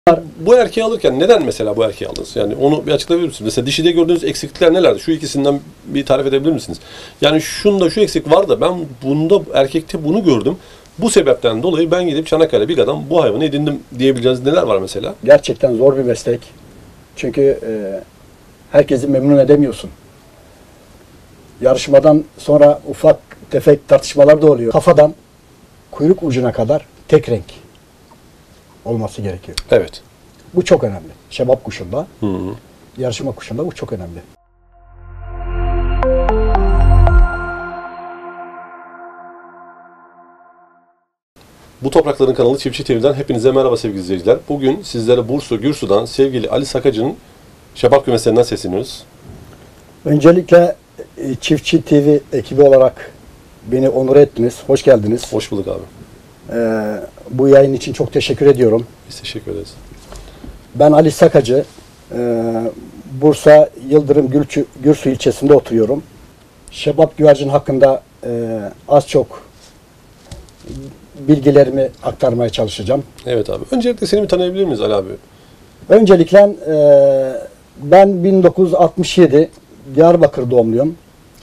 Bu erkeği alırken neden mesela bu erkeği aldınız? Yani onu bir açıklayabilir misiniz? Mesela dişide gördüğünüz eksiklikler nelerdi? Şu ikisinden bir tarif edebilir misiniz? Yani şunda şu eksik var da ben bunda erkekte bunu gördüm. Bu sebepten dolayı ben gidip Çanakkale Biga'dan bu hayvanı edindim diyebileceğiniz neler var mesela? Gerçekten zor bir meslek. Çünkü herkesi memnun edemiyorsun. Yarışmadan sonra ufak tefek tartışmalar da oluyor. Kafadan kuyruk ucuna kadar tek renk olması gerekiyor. Evet. Bu çok önemli. Şebap kuşunda, Hı. yarışma kuşunda bu çok önemli. Bu Toprakların kanalı Çiftçi TV'den hepinize merhaba sevgili izleyiciler. Bugün sizlere Bursa Gürsu'dan sevgili Ali Sakacı'nın şebap kümeslerinden sesleniyoruz. Öncelikle Çiftçi TV ekibi olarak beni onur ettiniz. Hoş geldiniz. Hoş bulduk abi. Bu yayın için çok teşekkür ediyorum. Biz teşekkür ederiz. Ben Ali Sakacı. Bursa Yıldırım Gürsu ilçesinde oturuyorum. Şebap güvercin hakkında az çok bilgilerimi aktarmaya çalışacağım. Evet abi. Öncelikle seni bir tanıyabilir miyiz Ali abi? Öncelikle ben 1967 Diyarbakır doğumluyum.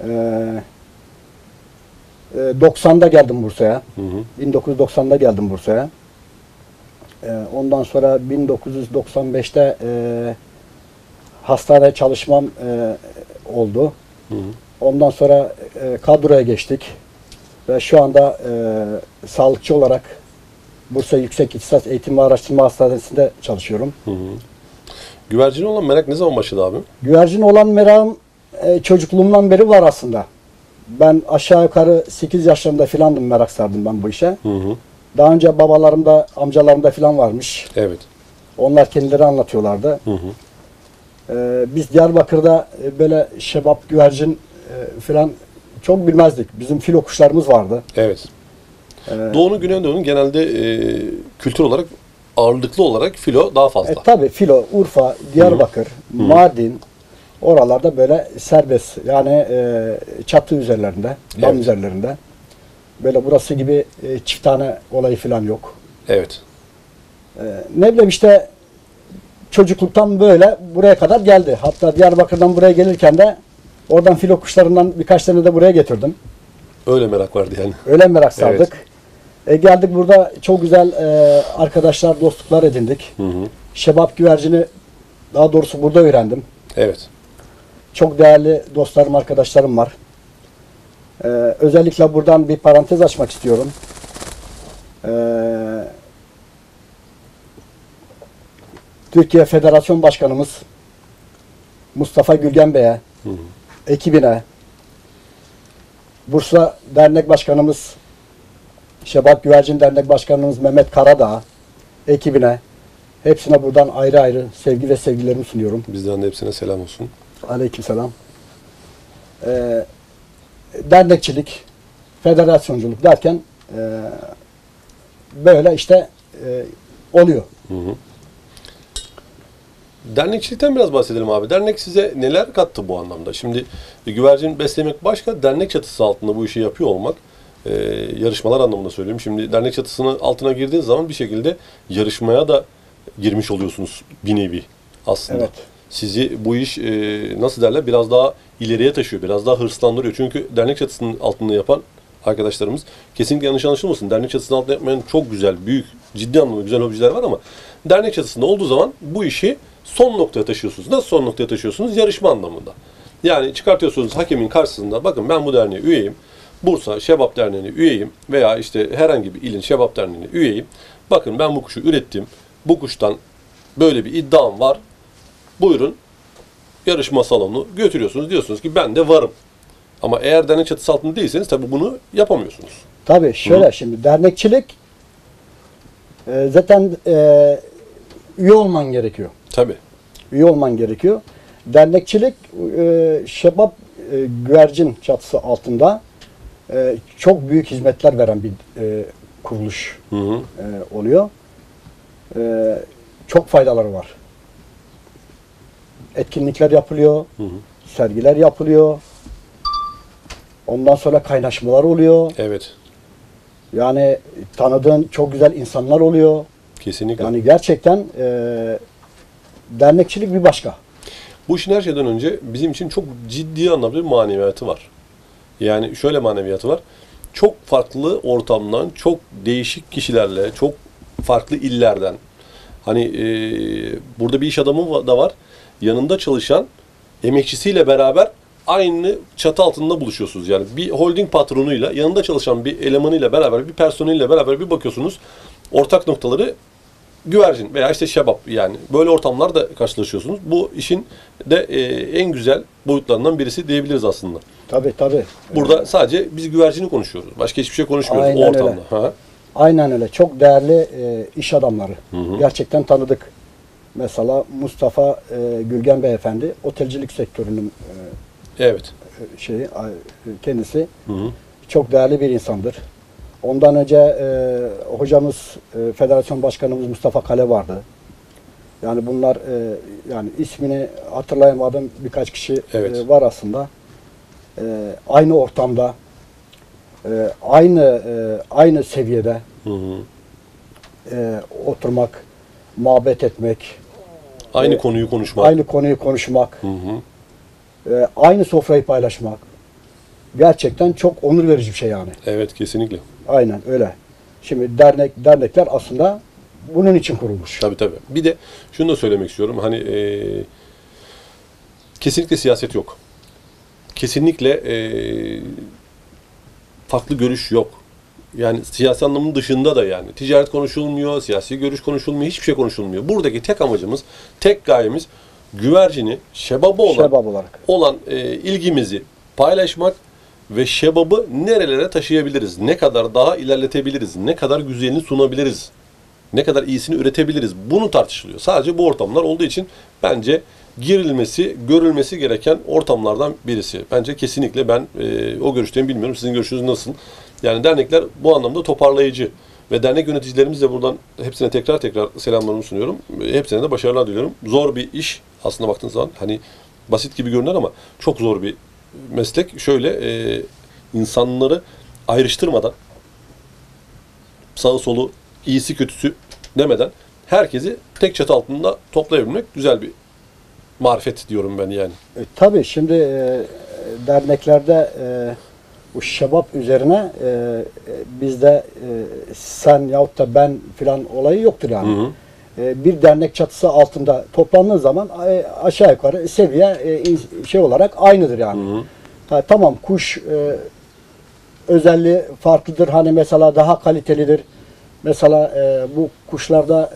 90'da geldim Bursa'ya. 1990'da geldim Bursa'ya. Ondan sonra 1995'te hastane çalışmam oldu. Ondan sonra kadroya geçtik. Ve şu anda sağlıkçı olarak Bursa Yüksek İhtisas Eğitim ve Araştırma Hastanesi'nde çalışıyorum. Güvercine olan merak ne zaman başladı abi? Güvercin olan merakım çocukluğumdan beri var aslında. Ben aşağı yukarı 8 yaşlarında filandım, merak sardım ben bu işe. Daha önce babalarımda, amcalarımda filan varmış. Evet. Onlar kendileri anlatıyorlardı. Biz Diyarbakır'da böyle şebap, güvercin filan çok bilmezdik. Bizim filo kuşlarımız vardı. Evet. Doğu'nun, Güneydoğu'nun genelde kültür olarak ağırlıklı olarak filo daha fazla. Tabii filo, Urfa, Diyarbakır, Mardin oralarda böyle serbest. Yani çatı üzerlerinde, dam Evet. üzerlerinde. Böyle burası gibi çift tane olayı filan yok. Evet. Ne bileyim işte çocukluktan böyle buraya kadar geldi. Hatta Diyarbakır'dan buraya gelirken de oradan filo kuşlarından birkaç tane de buraya getirdim. Öyle merak vardı yani. Öyle merak sardık. Geldik burada çok güzel arkadaşlar, dostluklar edindik. Şebap güvercini daha doğrusu burada öğrendim. Evet. Çok değerli dostlarım, arkadaşlarım var. Özellikle buradan bir parantez açmak istiyorum. Türkiye Federasyon Başkanımız Mustafa Gülgen Bey'e, ekibine, Bursa Dernek Başkanımız, Şebap Güvercin Dernek Başkanımız Mehmet Karadağ, ekibine, hepsine buradan ayrı ayrı sevgi ve sevgilerimi sunuyorum. Bizden de hepsine selam olsun. Aleykümselam. Dernekçilik, federasyonculuk derken böyle işte oluyor. Dernekçilikten biraz bahsedelim abi. Dernek size neler kattı bu anlamda? Şimdi güvercin beslemek başka, dernek çatısı altında bu işi yapıyor olmak, yarışmalar anlamında söylüyorum. Şimdi dernek çatısının altına girdiğiniz zaman bir şekilde yarışmaya da girmiş oluyorsunuz bir nevi aslında. Evet. Sizi bu iş nasıl derler biraz daha ileriye taşıyor, biraz daha hırslandırıyor. Çünkü dernek çatısının altında yapan arkadaşlarımız kesinlikle yanlış anlaşılmasın. Dernek çatısının altında yapmayan çok güzel, büyük, ciddi anlamda güzel hobiciler var ama dernek çatısında olduğu zaman bu işi son noktaya taşıyorsunuz. Nasıl son noktaya taşıyorsunuz? Yarışma anlamında. Yani çıkartıyorsunuz hakemin karşısında, bakın ben bu derneğe üyeyim. Bursa Şebap Derneği'ne üyeyim veya işte herhangi bir ilin Şebap Derneği'ne üyeyim. Bakın ben bu kuşu ürettim. Bu kuştan böyle bir iddiam var. Buyurun yarışma salonunu götürüyorsunuz. Diyorsunuz ki ben de varım. Ama eğer dernek çatısı altında değilseniz tabii bunu yapamıyorsunuz. Tabii şöyle şimdi dernekçilik zaten üye olman gerekiyor. Tabii. Üye olman gerekiyor. Dernekçilik şebap güvercin çatısı altında çok büyük hizmetler veren bir kuruluş oluyor. Çok faydaları var. Etkinlikler yapılıyor, sergiler yapılıyor. Ondan sonra kaynaşmalar oluyor. Evet. Yani tanıdığın çok güzel insanlar oluyor. Kesinlikle. Yani gerçekten dernekçilik bir başka. Bu işin her şeyden önce bizim için çok ciddi anlamda bir maneviyatı var. Yani şöyle maneviyatı var. Çok farklı ortamdan, çok değişik kişilerle, çok farklı illerden. Hani burada bir iş adamı da var. Yanında çalışan emekçisiyle beraber aynı çatı altında buluşuyorsunuz. Yani bir holding patronuyla, yanında çalışan bir elemanıyla beraber, bir personeliyle beraber bir bakıyorsunuz. Ortak noktaları güvercin veya işte şebap, yani böyle ortamlarda karşılaşıyorsunuz. Bu işin de en güzel boyutlarından birisi diyebiliriz aslında. Tabii tabii. Burada sadece biz güvercini konuşuyoruz. Başka hiçbir şey konuşmuyoruz Aynen o ortamda. öyle. Ha. Aynen öyle. Çok değerli iş adamları. Gerçekten tanıdık. Mesela Mustafa Gülgen Beyefendi otelcilik sektörünün Evet. kendisi. Hı hı. Çok değerli bir insandır. Ondan önce hocamız, federasyon başkanımız Mustafa Kale vardı. Yani bunlar yani ismini hatırlayamadığım birkaç kişi Evet. var aslında. Aynı ortamda, aynı seviyede Hı hı. oturmak, muhabbet etmek, Aynı konuyu konuşmak. aynı konuyu konuşmak, Hı hı. aynı sofrayı paylaşmak. Gerçekten çok onur verici bir şey yani. Evet, kesinlikle. Aynen öyle. Şimdi dernekler aslında bunun için kurulmuş. Tabii tabii. Bir de şunu da söylemek istiyorum. Hani kesinlikle siyaset yok. Kesinlikle farklı görüş yok. Yani siyasi anlamının dışında da yani. Ticaret konuşulmuyor, siyasi görüş konuşulmuyor, hiçbir şey konuşulmuyor. Buradaki tek amacımız, tek gayemiz güvercini, şebabı Şebap olarak. olan ilgimizi paylaşmak ve şebabı nerelere taşıyabiliriz, ne kadar daha ilerletebiliriz, ne kadar güzelini sunabiliriz, ne kadar iyisini üretebiliriz. Bunu tartışılıyor. Sadece bu ortamlar olduğu için bence girilmesi, görülmesi gereken ortamlardan birisi. Bence kesinlikle ben o görüşteyim, bilmiyorum. Sizin görüşünüz nasıl? Yani dernekler bu anlamda toparlayıcı. Ve dernek yöneticilerimiz de buradan hepsine tekrar selamlarımı sunuyorum. Hepsine de başarılar diliyorum. Zor bir iş aslında baktığınız zaman. Hani basit gibi görünür ama çok zor bir meslek. Şöyle insanları ayrıştırmadan, sağı solu, iyisi kötüsü demeden herkesi tek çatı altında toplayabilmek güzel bir marifet diyorum ben yani. Tabii şimdi derneklerde bu şebap üzerine bizde sen yahut da ben filan olayı yoktur yani. Hı hı. Bir dernek çatısı altında toplandığı zaman aşağı yukarı seviye şey olarak aynıdır yani. Hı hı. Ha, tamam kuş özelliği farklıdır. Hani mesela daha kalitelidir. Mesela bu kuşlarda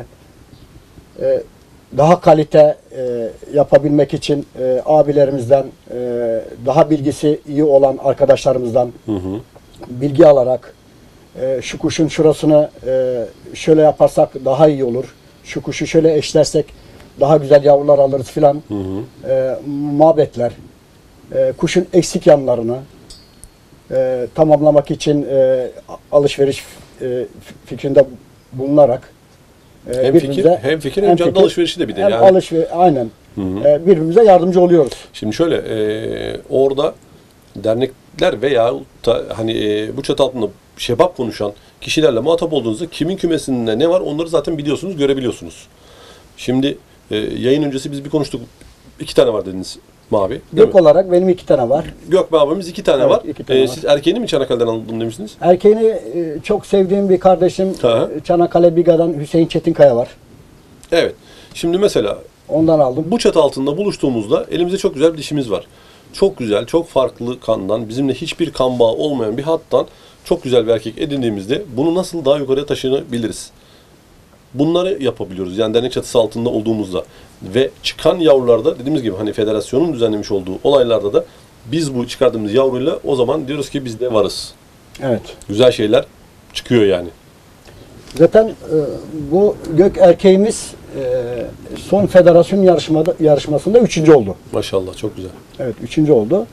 daha kalite yapabilmek için abilerimizden, daha bilgisi iyi olan arkadaşlarımızdan Hı hı. bilgi alarak şu kuşun şurasını şöyle yaparsak daha iyi olur. Şu kuşu şöyle eşlersek daha güzel yavrular alırız filan. Hı hı. Muhabbetler. Kuşun eksik yanlarını tamamlamak için alışveriş fikrinde bulunarak Hem fikir hem canlı alışverişi de bir de hem yani. aynen. Hı hı. Birbirimize yardımcı oluyoruz. Şimdi şöyle orada dernekler veya da hani bu çatı altında şebap konuşan kişilerle muhatap olduğunuzda kimin kümesinde ne var onları zaten biliyorsunuz, görebiliyorsunuz. Şimdi yayın öncesi biz bir konuştuk. 2 tane var dediniz Mavi. Değil Gök mi? olarak benim 2 tane var. Gök abimiz 2 tane Evet, var. 2 tane var. Siz erkeğini mi Çanakkale'den aldın demiştiniz? Erkeğini çok sevdiğim bir kardeşim Hı. Çanakkale Biga'dan Hüseyin Çetinkaya var. Evet. Şimdi mesela Ondan aldım. bu çatı altında buluştuğumuzda elimizde çok güzel bir dişimiz var. Çok güzel, çok farklı kandan, bizimle hiçbir kan bağı olmayan bir hattan çok güzel bir erkek edindiğimizde bunu nasıl daha yukarıya taşınabiliriz? Bunları yapabiliyoruz. Yani dernek çatısı altında olduğumuzda ve çıkan yavrularda dediğimiz gibi hani federasyonun düzenlemiş olduğu olaylarda da biz bu çıkardığımız yavruyla o zaman diyoruz ki biz de varız. Evet. Güzel şeyler çıkıyor yani. Zaten bu gök erkeğimiz son federasyon yarışmasında 3. oldu. Maşallah çok güzel. Evet 3. oldu.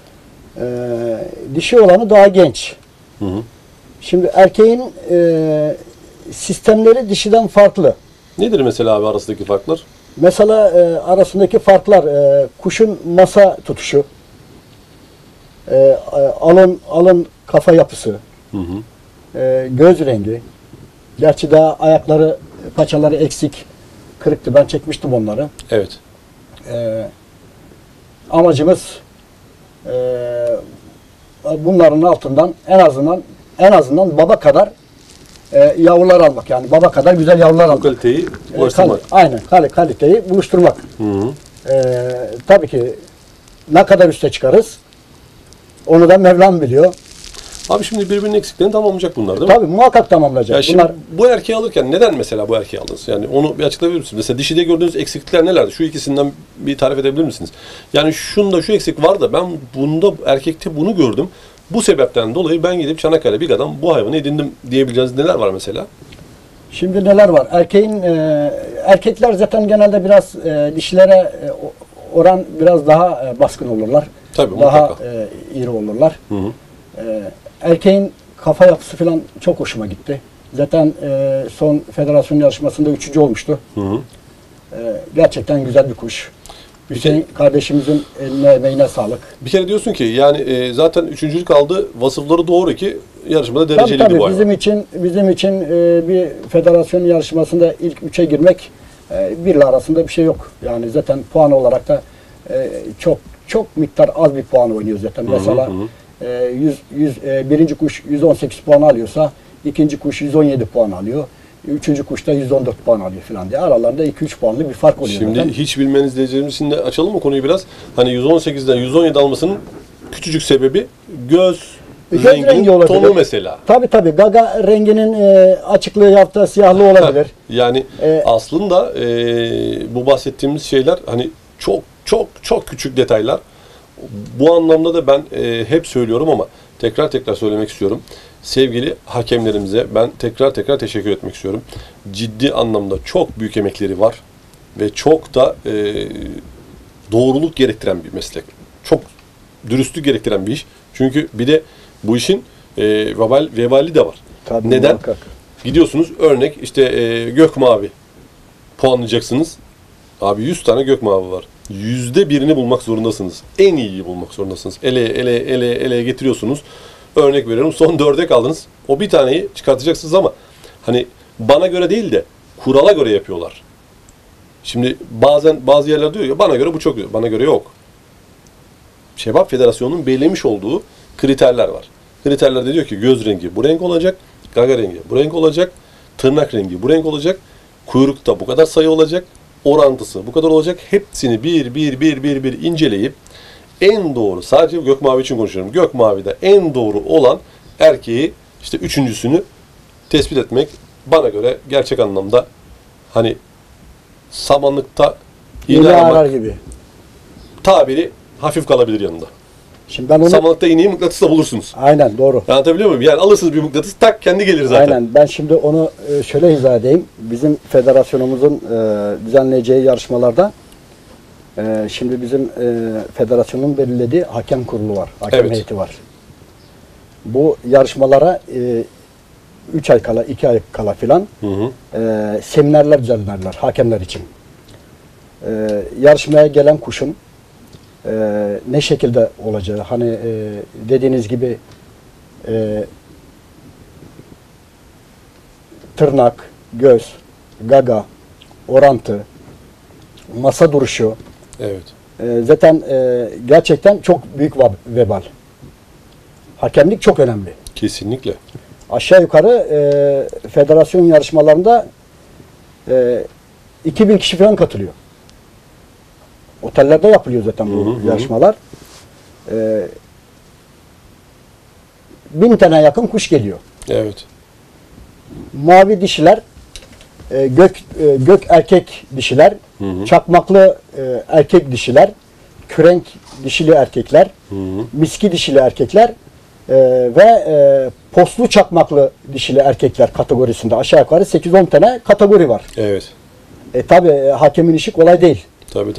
Dişi olanı daha genç. Hı hı. Şimdi erkeğin sistemleri dişiden farklı. Nedir mesela abi arasındaki farklar? Mesela arasındaki farklar kuşun masa tutuşu, alın kafa yapısı, Hı hı. göz rengi, Gerçi daha ayakları, paçaları eksik, kırıktı. Ben çekmiştim onları. Evet. Amacımız bunların altından en azından baba kadar yavrular almak. Yani baba kadar güzel yavrular Bu almak. kaliteyi ulaştırmak. Aynen. Kaliteyi buluşturmak. Hı hı. Tabii ki ne kadar üste çıkarız onu da Mevlam biliyor. Abi şimdi birbirinin eksiklerini tamamlayacak bunlar değil mi? Tabii muhakkak tamamlayacak. Ya şimdi Bunlar bu erkeği alırken neden mesela bu erkeği aldınız? Yani onu bir açıklayabilir misiniz? Mesela dişide gördüğünüz eksiklikler nelerdi? Şu ikisinden bir tarif edebilir misiniz? Yani şunda şu eksik var da ben bunda erkekte bunu gördüm. Bu sebepten dolayı ben gidip Çanakkale Biga'dan bu hayvanı edindim diyebileceğiniz neler var mesela? şimdi neler var? Erkekler zaten genelde biraz dişilere oran biraz daha baskın olurlar. Tabii Daha mutlaka. iri olurlar. Hı hı. Erkeğin kafa yapısı falan çok hoşuma gitti. Zaten son federasyon yarışmasında 3. olmuştu. Hı hı. Gerçekten güzel bir kuş. Hüseyin kardeşimizin eline emeğine sağlık. Bir kere diyorsun ki yani zaten üçüncülük aldı, vasıfları doğru ki yarışmada dereceliydi Tabii bu hayvan. bizim için bir federasyon yarışmasında ilk 3'e girmek birle arasında bir şey yok. Yani zaten puan olarak da çok miktar az bir puan oynuyor zaten. Mesela birinci kuş 118 puan alıyorsa ikinci kuş 117 puan alıyor. Üçüncü kuş da 114 puan alıyor falan diye. Aralarında 2-3 puanlı bir fark oluyor. Şimdi zaten. hiç bilmeniz diyeceğimiz için de açalım mı konuyu biraz? Hani 118'den 117 almasının küçücük sebebi göz rengi renginin olabilir. tonu mesela. Tabii gaga renginin açıklığı yaptığı siyahlı olabilir. Yani aslında bu bahsettiğimiz şeyler hani çok küçük detaylar. Bu anlamda da ben hep söylüyorum ama tekrar söylemek istiyorum. Sevgili hakemlerimize ben tekrar teşekkür etmek istiyorum. Ciddi anlamda çok büyük emekleri var ve çok da doğruluk gerektiren bir meslek. Çok dürüstlük gerektiren bir iş. Çünkü bir de bu işin vebali de var. Tabii, neden? muhakkak. Gidiyorsunuz örnek işte gök mavi puanlayacaksınız. Abi 100 tane gök mavi var. %1'ini bulmak zorundasınız. En iyiyi bulmak zorundasınız. Ele getiriyorsunuz. Örnek veriyorum son 4'e kaldınız. O bir taneyi çıkartacaksınız ama hani bana göre değil de kurala göre yapıyorlar. Şimdi bazı yerler diyor ya bana göre bu çok iyi. Bana göre yok. Şebap Federasyonu'nun belirlemiş olduğu kriterler var. Kriterlerde diyor ki göz rengi bu renk olacak, gaga rengi bu renk olacak, tırnak rengi bu renk olacak, kuyrukta bu kadar sayı olacak, orantısı bu kadar olacak. Hepsini bir inceleyip en doğru, sadece Gökmavi için konuşuyorum. Gökmavi'de en doğru olan erkeği, işte üçüncüsünü tespit etmek bana göre gerçek anlamda hani samanlıkta iğne Yine arar aramak gibi. tabiri hafif kalabilir yanında. Şimdi ben onu Samanlıkta iğneyi mıknatısla bulursunuz. aynen doğru. Anlatabiliyor muyum? Yani alırsınız bir mıknatıs tak kendi gelir zaten. Aynen. Ben şimdi onu şöyle izah edeyim. Bizim federasyonumuzun düzenleyeceği yarışmalarda şimdi bizim federasyonun belirlediği hakem kurulu var. Hakem Evet. heyeti var. Bu yarışmalara 3 ay kala, 2 ay kala filan seminerler düzenlerler hakemler için. Yarışmaya gelen kuşun ne şekilde olacağı, hani dediğiniz gibi tırnak, göz, gaga, orantı, masa duruşu Evet. zaten gerçekten çok büyük vebal. Hakemlik çok önemli. Kesinlikle. Aşağı yukarı federasyon yarışmalarında 2000 kişi falan katılıyor. Otellerde yapılıyor zaten bu yarışmalar. 1000 tane yakın kuş geliyor. Evet. Mavi dişiler, gök erkek dişiler, çakmaklı erkek dişiler, kürenk dişili erkekler, miski dişili erkekler ve poslu çakmaklı dişili erkekler kategorisinde aşağı yukarı 8-10 tane kategori var. Evet. Tabi hakemin işi kolay değil. Tabii.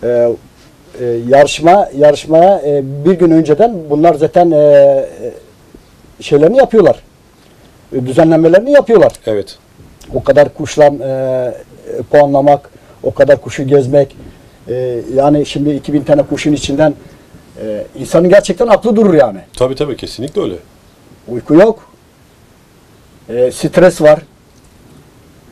Yarışmaya bir gün önceden bunlar zaten şeylerini yapıyorlar. Düzenlemelerini yapıyorlar. Evet. O kadar kuşla puanlamak, o kadar kuşu gezmek. Yani şimdi 2000 tane kuşun içinden insanın gerçekten aklı durur yani. Tabii kesinlikle öyle. Uyku yok. Stres var.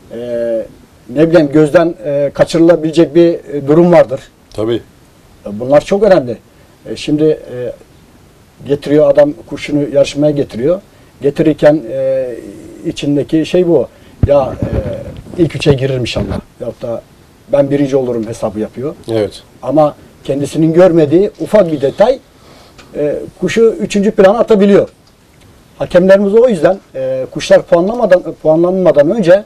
ne bileyim gözden kaçırılabilecek bir durum vardır. Tabii. Bunlar çok önemli. Şimdi getiriyor adam kuşunu yarışmaya getiriyor. Getirirken içindeki şey bu. Ya ilk üçe girerim inşallah. Yahut da ben birinci olurum hesabı yapıyor. Evet. Ama kendisinin görmediği ufak bir detay kuşu üçüncü plana atabiliyor. Hakemlerimiz o yüzden kuşlar puanlanmadan önce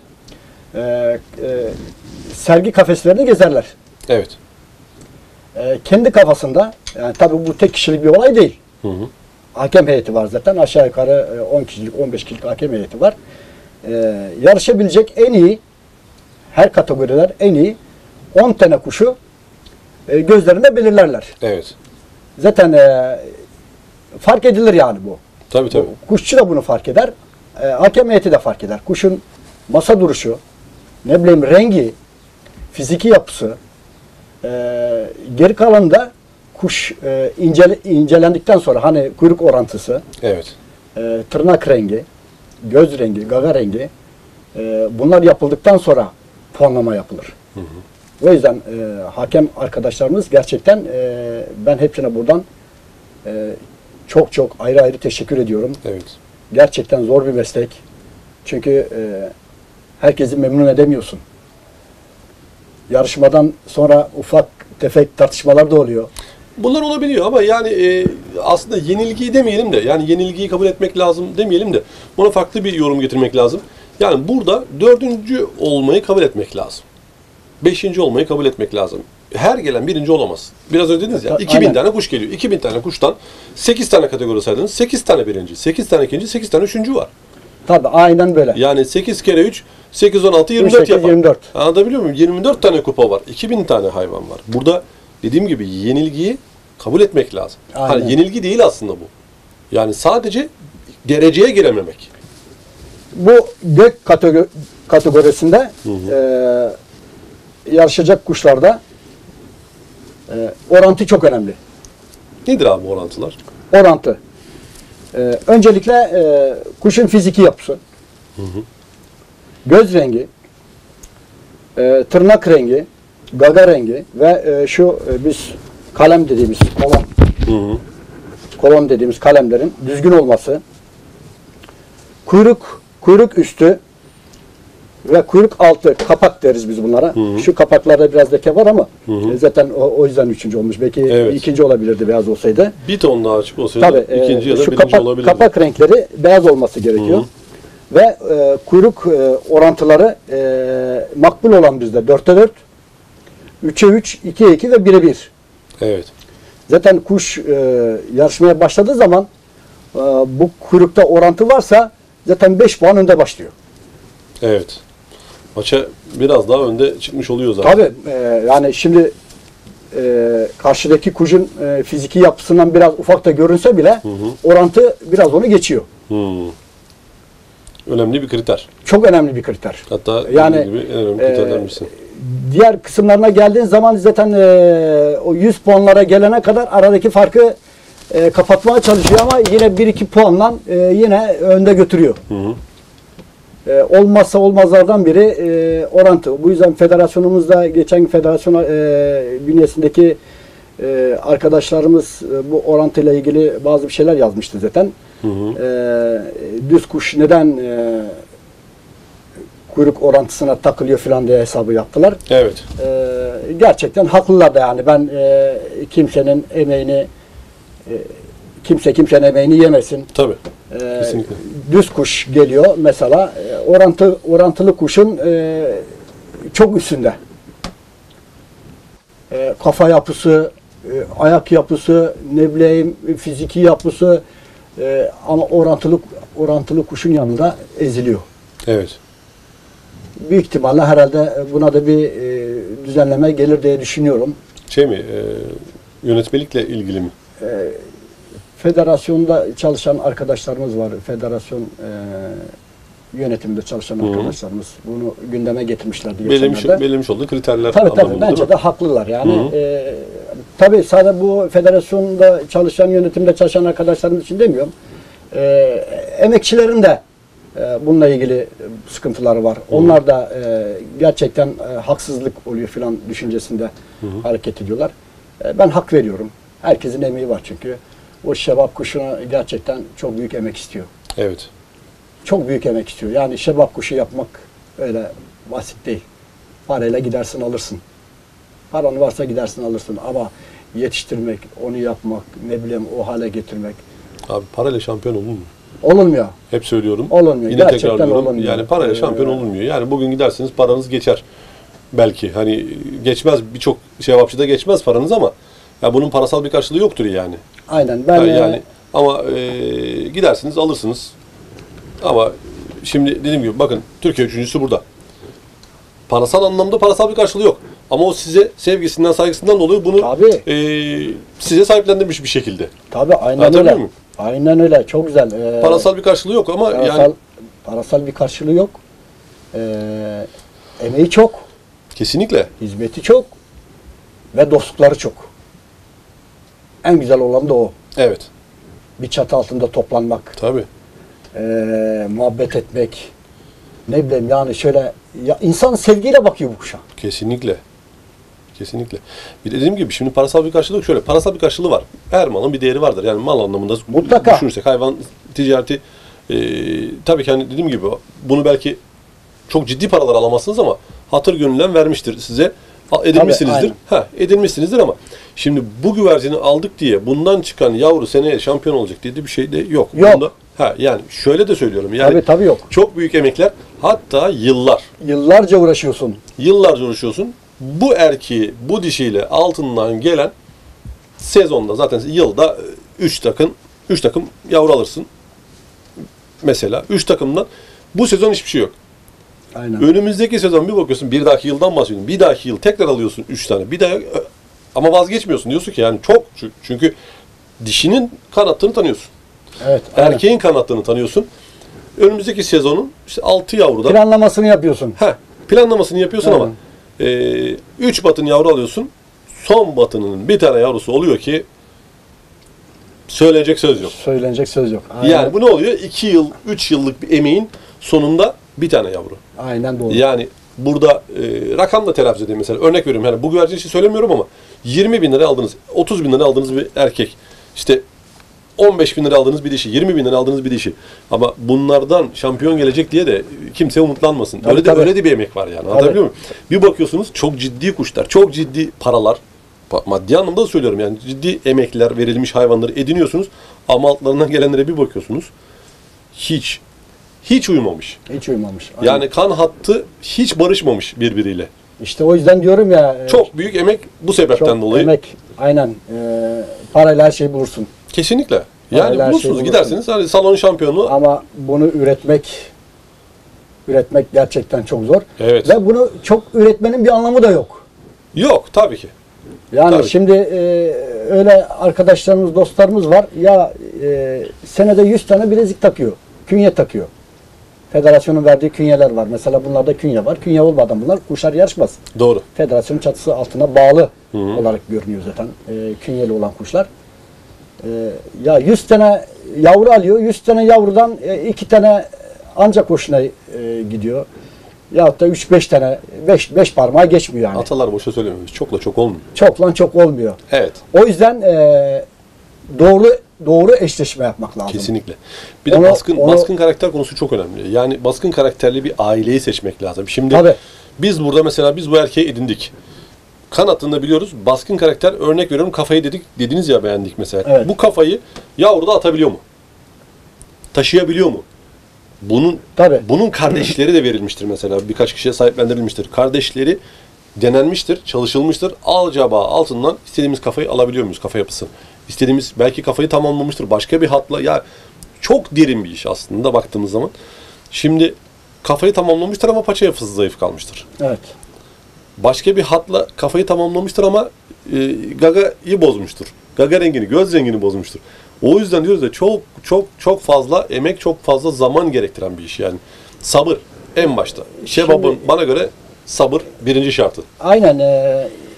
sergi kafeslerini gezerler. Evet. Kendi kafasında, yani tabii bu tek kişilik bir olay değil. Hı hı. Hakem heyeti var zaten. Aşağı yukarı 10 kişilik, 15 kişilik hakem heyeti var. Yarışabilecek en iyi, her kategoriler en iyi 10 tane kuşu gözlerinde belirlerler. Evet. Zaten fark edilir yani bu. Tabii tabii. Kuşçu da bunu fark eder. Hakem heyeti de fark eder. Kuşun masa duruşu, ne bileyim rengi, fiziki yapısı, geri kalanında kuş incelendikten sonra hani kuyruk orantısı, Evet. tırnak rengi, göz rengi, gaga rengi bunlar yapıldıktan sonra puanlama yapılır. Hı hı. O yüzden hakem arkadaşlarımız gerçekten ben hepsine buradan çok çok ayrı ayrı teşekkür ediyorum. Evet. Gerçekten zor bir meslek. Çünkü herkesi memnun edemiyorsun. Yarışmadan sonra ufak tefek tartışmalar da oluyor. Bunlar olabiliyor ama yani aslında yenilgiyi demeyelim de, yani yenilgiyi kabul etmek lazım demeyelim de buna farklı bir yorum getirmek lazım. Yani burada 4. olmayı kabul etmek lazım. 5. olmayı kabul etmek lazım. Her gelen 1. olamaz. Biraz önce dediniz ya, 2000 tane kuş geliyor. 2000 tane kuştan 8 tane kategori saydınız. 8 tane 1. 8 tane 2. 8 tane 3. var. Tabii aynen böyle. Yani 8 kere 3, 8, 16, 24 8, yapar. 24. Anlatabiliyor muyum? 24 tane kupa var. 2000 tane hayvan var. Burada dediğim gibi yenilgiyi kabul etmek lazım. Aynen. Hani yenilgi değil aslında bu. Yani sadece dereceye girememek. Bu gök kategorisinde yarışacak kuşlarda orantı çok önemli. Nedir abi bu orantılar? Orantı. Öncelikle kuşun fiziki yapısı, göz rengi, tırnak rengi, gaga rengi ve şu biz kalem dediğimiz kolon, kolon dediğimiz kalemlerin düzgün olması, kuyruk üstü ve kuyruk altı kapak deriz biz bunlara. Şu kapaklarda biraz leke var ama zaten o yüzden 3. olmuş. Belki Evet. 2. olabilirdi beyaz olsaydı. Bir ton daha açık olsaydı Tabii, ikinci ya da şu birinci olabilirdi. kapak renkleri beyaz olması gerekiyor. Ve kuyruk orantıları makbul olan bizde 4'te 4, 3'e 3, 2'ye 2 ve 1'e 1. Evet. Zaten kuş yarışmaya başladığı zaman bu kuyrukta orantı varsa zaten 5 puan önde başlıyor. Evet. Maça biraz daha önde çıkmış oluyor zaten. Tabii yani şimdi karşıdaki kuşun fiziki yapısından biraz ufak da görünse bile orantı biraz onu geçiyor. Önemli bir kriter. Çok önemli bir kriter. Hatta Yani, dediğin gibi en önemli kriterlermişsin. Diğer kısımlarına geldiğin zaman zaten o 100 puanlara gelene kadar aradaki farkı kapatmaya çalışıyor ama yine 1-2 puanla yine önde götürüyor. Olmazsa olmazlardan biri orantı. Bu yüzden federasyonumuzda geçen federasyon bünyesindeki arkadaşlarımız bu orantıyla ilgili bazı bir şeyler yazmıştı zaten. Düz kuş neden kuyruk orantısına takılıyor falan diye hesabı yaptılar. Evet. Gerçekten haklılar da yani ben kimsenin emeğini kimsenin emeğini yemesin. Tabii. Kesinlikle. Düz kuş geliyor mesela orantılı kuşun çok üstünde. Kafa yapısı, ayak yapısı, ne bileyim fiziki yapısı ama orantılı kuşun yanında eziliyor. Evet. Büyük ihtimalle herhalde buna da bir düzenleme gelir diye düşünüyorum. Şey mi? Yönetmelikle ilgili mi? Federasyonda çalışan arkadaşlarımız var. Federasyon yönetiminde çalışan arkadaşlarımız bunu gündeme getirmişlerdi geçenlerde. Belirlemiş olduğu kriterler Tabii anlamında, bence değil de mi? haklılar yani. Tabii sadece bu federasyonda çalışan, yönetimde çalışan arkadaşlarımız için demiyorum. Emekçilerin de Bununla ilgili sıkıntıları var. Onlar da gerçekten haksızlık oluyor filan düşüncesinde hareket ediyorlar. Ben hak veriyorum. Herkesin emeği var çünkü. O şebap kuşuna gerçekten çok büyük emek istiyor. Evet. Çok büyük emek istiyor. Yani şebap kuşu yapmak öyle basit değil. Parayla gidersin alırsın. Paran varsa gidersin alırsın ama yetiştirmek, onu yapmak, ne bileyim o hale getirmek Abi parayla şampiyon olur mu? olunmuyor. Hep söylüyorum. Olmuyor. Yine Gerçekten tekrarlıyorum. olmuyor. Yani parayla şampiyon olunmuyor. Yani bugün gidersiniz paranız geçer. Belki hani geçmez, birçok şevapçıda geçmez paranız ama ya bunun parasal bir karşılığı yoktur yani. Aynen. Ben Yani ama gidersiniz alırsınız. Ama şimdi dediğim gibi bakın Türkiye üçüncüsü burada. Parasal anlamda parasal bir karşılığı yok. Ama o size sevgisinden, saygısından dolayı bunu Tabii. Size sahiplendirmiş bir şekilde. tabii aynen Anlatabiliyor öyle. muyum? Aynen öyle. Çok güzel. Parasal bir karşılığı yok ama parasal bir karşılığı yok. Emeği çok, kesinlikle. hizmeti çok ve dostlukları çok. En güzel olan da o. Evet. Bir çatı altında toplanmak, Tabii. muhabbet etmek. Ne bileyim yani şöyle ya insan sevgiyle bakıyor bu kuşa. Kesinlikle. Kesinlikle. Bir de dediğim gibi şimdi parasal bir karşılığı yok. Şöyle parasal bir karşılığı var. Her malın bir değeri vardır. Yani mal anlamında Mutlaka. düşünürsek hayvan ticareti tabii ki hani dediğim gibi bunu belki çok ciddi paralar alamazsınız ama hatır gönülden vermiştir size. Edinmişsinizdir. Edinmişsinizdir ama şimdi bu güvercini aldık diye bundan çıkan yavru seneye şampiyon olacak diye de bir şey de yok. Yok. Bunda, yani şöyle de söylüyorum. Yani Tabii yok. çok büyük emekler, hatta yıllar. Yıllarca uğraşıyorsun. Yıllarca uğraşıyorsun. Bu erkeği, bu dişiyle altından gelen sezonda zaten yılda 3 takım yavru alırsın. Mesela 3 takımdan bu sezon hiçbir şey yok. Aynen. Önümüzdeki sezon bir bakıyorsun, bir dahaki yıldan bahsediyorum. Bir dahaki yıl tekrar alıyorsun 3 tane. Bir daha ama vazgeçmiyorsun. Diyorsun ki yani çok, çünkü dişinin kanattığını tanıyorsun. Evet. Aynen. Erkeğin kanattığını tanıyorsun. Önümüzdeki sezonun işte 6 yavrudan Planlamasını yapıyorsun. planlamasını yapıyorsun Aynen. ama 3 batın yavru alıyorsun. Son batının bir tane yavrusu oluyor ki söyleyecek söz yok. Söylenecek söz yok. Aynen. Yani bu ne oluyor? 2 yıl, 3 yıllık bir emeğin sonunda bir tane yavru. Aynen doğru. Yani burada rakam da telaffuz edeyim mesela. Örnek veriyorum. Yani bu güvercin için söylemiyorum ama 20 bin lira aldınız, 30 bin lira aldığınız bir erkek. İşte 15 bin lira aldığınız bir dişi, 20 bin lira aldığınız bir dişi. Ama bunlardan şampiyon gelecek diye de kimse umutlanmasın. Tabii. Öyle de bir emek var yani. Anlatabiliyor muyum? Bir bakıyorsunuz çok ciddi kuşlar, çok ciddi paralar. Maddi anlamda da söylüyorum yani ciddi emekler verilmiş hayvanları ediniyorsunuz. Ama altlarından gelenlere bir bakıyorsunuz. Hiç uyumamış. Hiç uyumamış. Aynen. Yani kan hattı hiç barışmamış birbiriyle. İşte o yüzden diyorum ya. Çok büyük emek bu sebepten çok dolayı. emek. Aynen. Parayla her şeyi bulursun. Kesinlikle. Parayla Yani her bulursunuz, şeyi bulursun. gidersiniz hani salon şampiyonu. Ama bunu üretmek gerçekten çok zor. Evet. Ve bunu çok üretmenin bir anlamı da yok. Yok tabii ki. Yani Tabii. şimdi öyle arkadaşlarımız, dostlarımız var. Ya senede 100 tane bilezik takıyor. Künye takıyor. Federasyonun verdiği künyeler var. Mesela bunlarda künye var. Künye olmadan bunlar kuşlar yarışmaz. Doğru. Federasyon çatısı altına bağlı olarak görünüyor zaten künyeli olan kuşlar. Ya 100 tane yavru alıyor. 100 tane yavrudan 2 tane ancak hoşuna gidiyor. Yahut da 3-5 tane, 5 parmağı geçmiyor yani. Atalar boşa söylemiyoruz. Çokla çok olmuyor. Çok olmuyor. Evet. O yüzden doğru eşleşme yapmak lazım. Kesinlikle. Bir de baskın karakter konusu çok önemli. Yani baskın karakterli bir aileyi seçmek lazım. Şimdi Tabii. biz burada mesela bu erkeği edindik. Kan hattında biliyoruz. Baskın karakter, örnek veriyorum, kafayı dediniz ya, beğendik mesela. Evet. Bu kafayı yavruda atabiliyor mu? Taşıyabiliyor mu? Bunun kardeşleri de verilmiştir mesela. Birkaç kişiye sahiplendirilmiştir. Kardeşleri denenmiştir, çalışılmıştır. Acaba altından istediğimiz kafayı alabiliyor muyuz? Kafa yapısı. İstediğimiz belki kafayı tamamlamıştır. Başka bir hatla. Ya çok derin bir iş aslında baktığımız zaman. Şimdi kafayı tamamlamıştır ama paça yapısı zayıf kalmıştır. Evet. Başka bir hatla kafayı tamamlamıştır ama gagayı bozmuştur. Gaga rengini, göz rengini bozmuştur. O yüzden diyoruz ya çok fazla emek, çok fazla zaman gerektiren bir iş yani. Sabır en başta. Şebabın bana göre sabır birinci şartı. Aynen.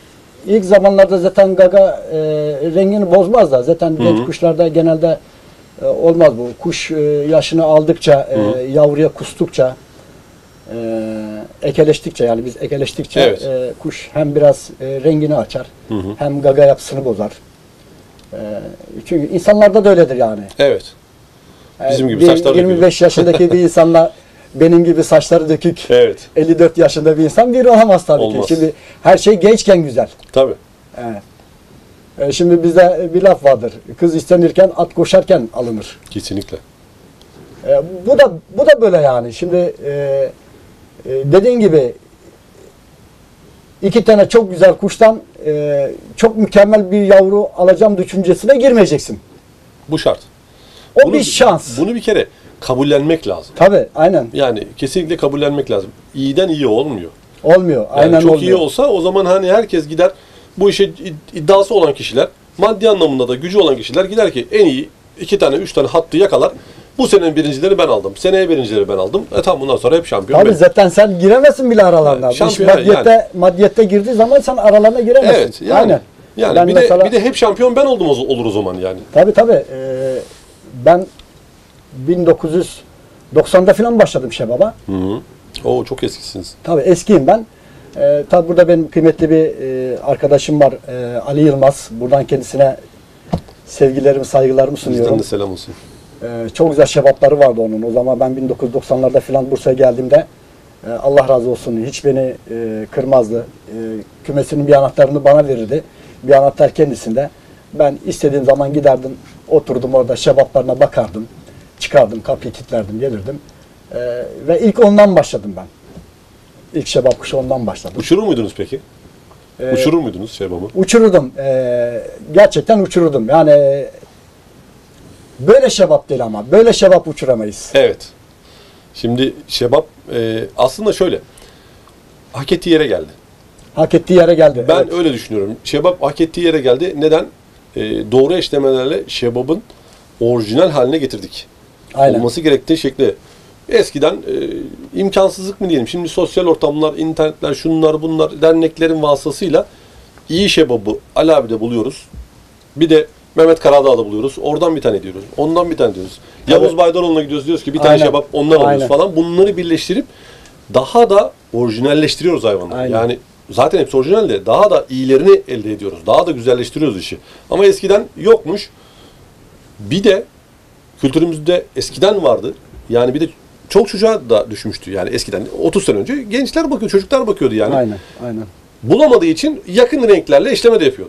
İlk zamanlarda zaten gaga rengini bozmaz da. Zaten genç kuşlarda genelde olmaz bu. Kuş yaşını aldıkça, yavruya kustukça, ekeleştikçe, yani biz ekeleştikçe Evet. kuş hem biraz rengini açar, hem gaga yapısını bozar. Çünkü insanlarda da öyledir yani. Evet. Bizim gibi Bir saçlar dökülür. 25 yaşındaki bir insanla benim gibi saçları dökük, Evet. 54 yaşında bir insan bir olamaz tabii Olmaz. ki. Şimdi her şey gençken güzel. Tabii. Evet. Şimdi bizde bir laf vardır. Kız istenirken at koşarken alınır. Kesinlikle. Bu da böyle yani. Şimdi dediğin gibi iki tane çok güzel kuştan çok mükemmel bir yavru alacağım düşüncesine girmeyeceksin. Bu şart. O bir şans. Bunu bir kere kabullenmek lazım. Tabii, aynen. Yani kesinlikle kabullenmek lazım. İyiden iyi olmuyor. Olmuyor. Yani Aynen çok olmuyor. iyi olsa o zaman hani herkes gider, bu işe iddiası olan kişiler, maddi anlamında da gücü olan kişiler gider ki en iyi 2 tane 3 tane hattı yakalar. Bu senenin birincileri ben aldım. Seneye birincileri ben aldım. Tam bundan sonra hep şampiyon Tabii benim. zaten sen giremezsin bile aralarına. Yani İş şampiyon maddiyette girdiği zaman sen aralarına giremezsin. Evet. Yani, Aynen. yani Ben bir mesela- de hep şampiyon ben oldum olur o zaman yani. Tabii. Ben 1990'da falan başladım Şebap'a. Hı hı. Oo, çok eskisiniz. Tabii eskiyim ben. Tabii burada benim kıymetli bir arkadaşım var, Ali Yılmaz. Buradan kendisine sevgilerimi, saygılarımı Bizden sunuyorum. de selam olsun. Çok güzel şebapları vardı onun. O zaman ben 1990'larda falan Bursa'ya geldiğimde Allah razı olsun hiç beni kırmazdı. Kümesinin bir anahtarını bana verirdi. Bir anahtar kendisinde. Ben istediğim zaman giderdim, oturdum orada şebaplarına bakardım. Çıkardım, kapıyı kilitlerdim, gelirdim. Ve ilk ondan başladım ben. İlk şebap kuşu ondan başladım. Uçurur muydunuz peki? Uçurur muydunuz şebabı? Uçururdum. Gerçekten uçururdum. Yani böyle şebap değil ama. Böyle şebap uçuramayız. Evet. Şimdi şebap aslında şöyle. Hak ettiği yere geldi. Hak ettiği yere geldi. Ben Evet. öyle düşünüyorum. Şebap hak ettiği yere geldi. Neden? Doğru eşlemelerle şebabın orijinal haline getirdik. Aynen. Olması gerektiği şekli. Eskiden imkansızlık mı diyelim. Şimdi sosyal ortamlar, internetler, şunlar bunlar, derneklerin vasıtasıyla iyi şebabı Ali abi'de buluyoruz. Bir de Mehmet Karadağ'da buluyoruz. Oradan bir tane diyoruz. Ondan bir tane diyoruz. Yavuz Baydaroğlu'na gidiyoruz. Diyoruz ki bir tane Aynen. şebap ondan alıyoruz Aynen. falan. Bunları birleştirip daha da orijinalleştiriyoruz hayvanı. Aynen. Yani zaten hepsi orijinal de daha da iyilerini elde ediyoruz. Daha da güzelleştiriyoruz işi. Ama eskiden yokmuş. Bir de kültürümüzde eskiden vardı. Yani bir de çok çocuğa da düşmüştü. Yani eskiden 30 sene önce gençler bakıyor, çocuklar bakıyordu yani. Aynen. Bulamadığı için yakın renklerle eşleme de yapıyordu.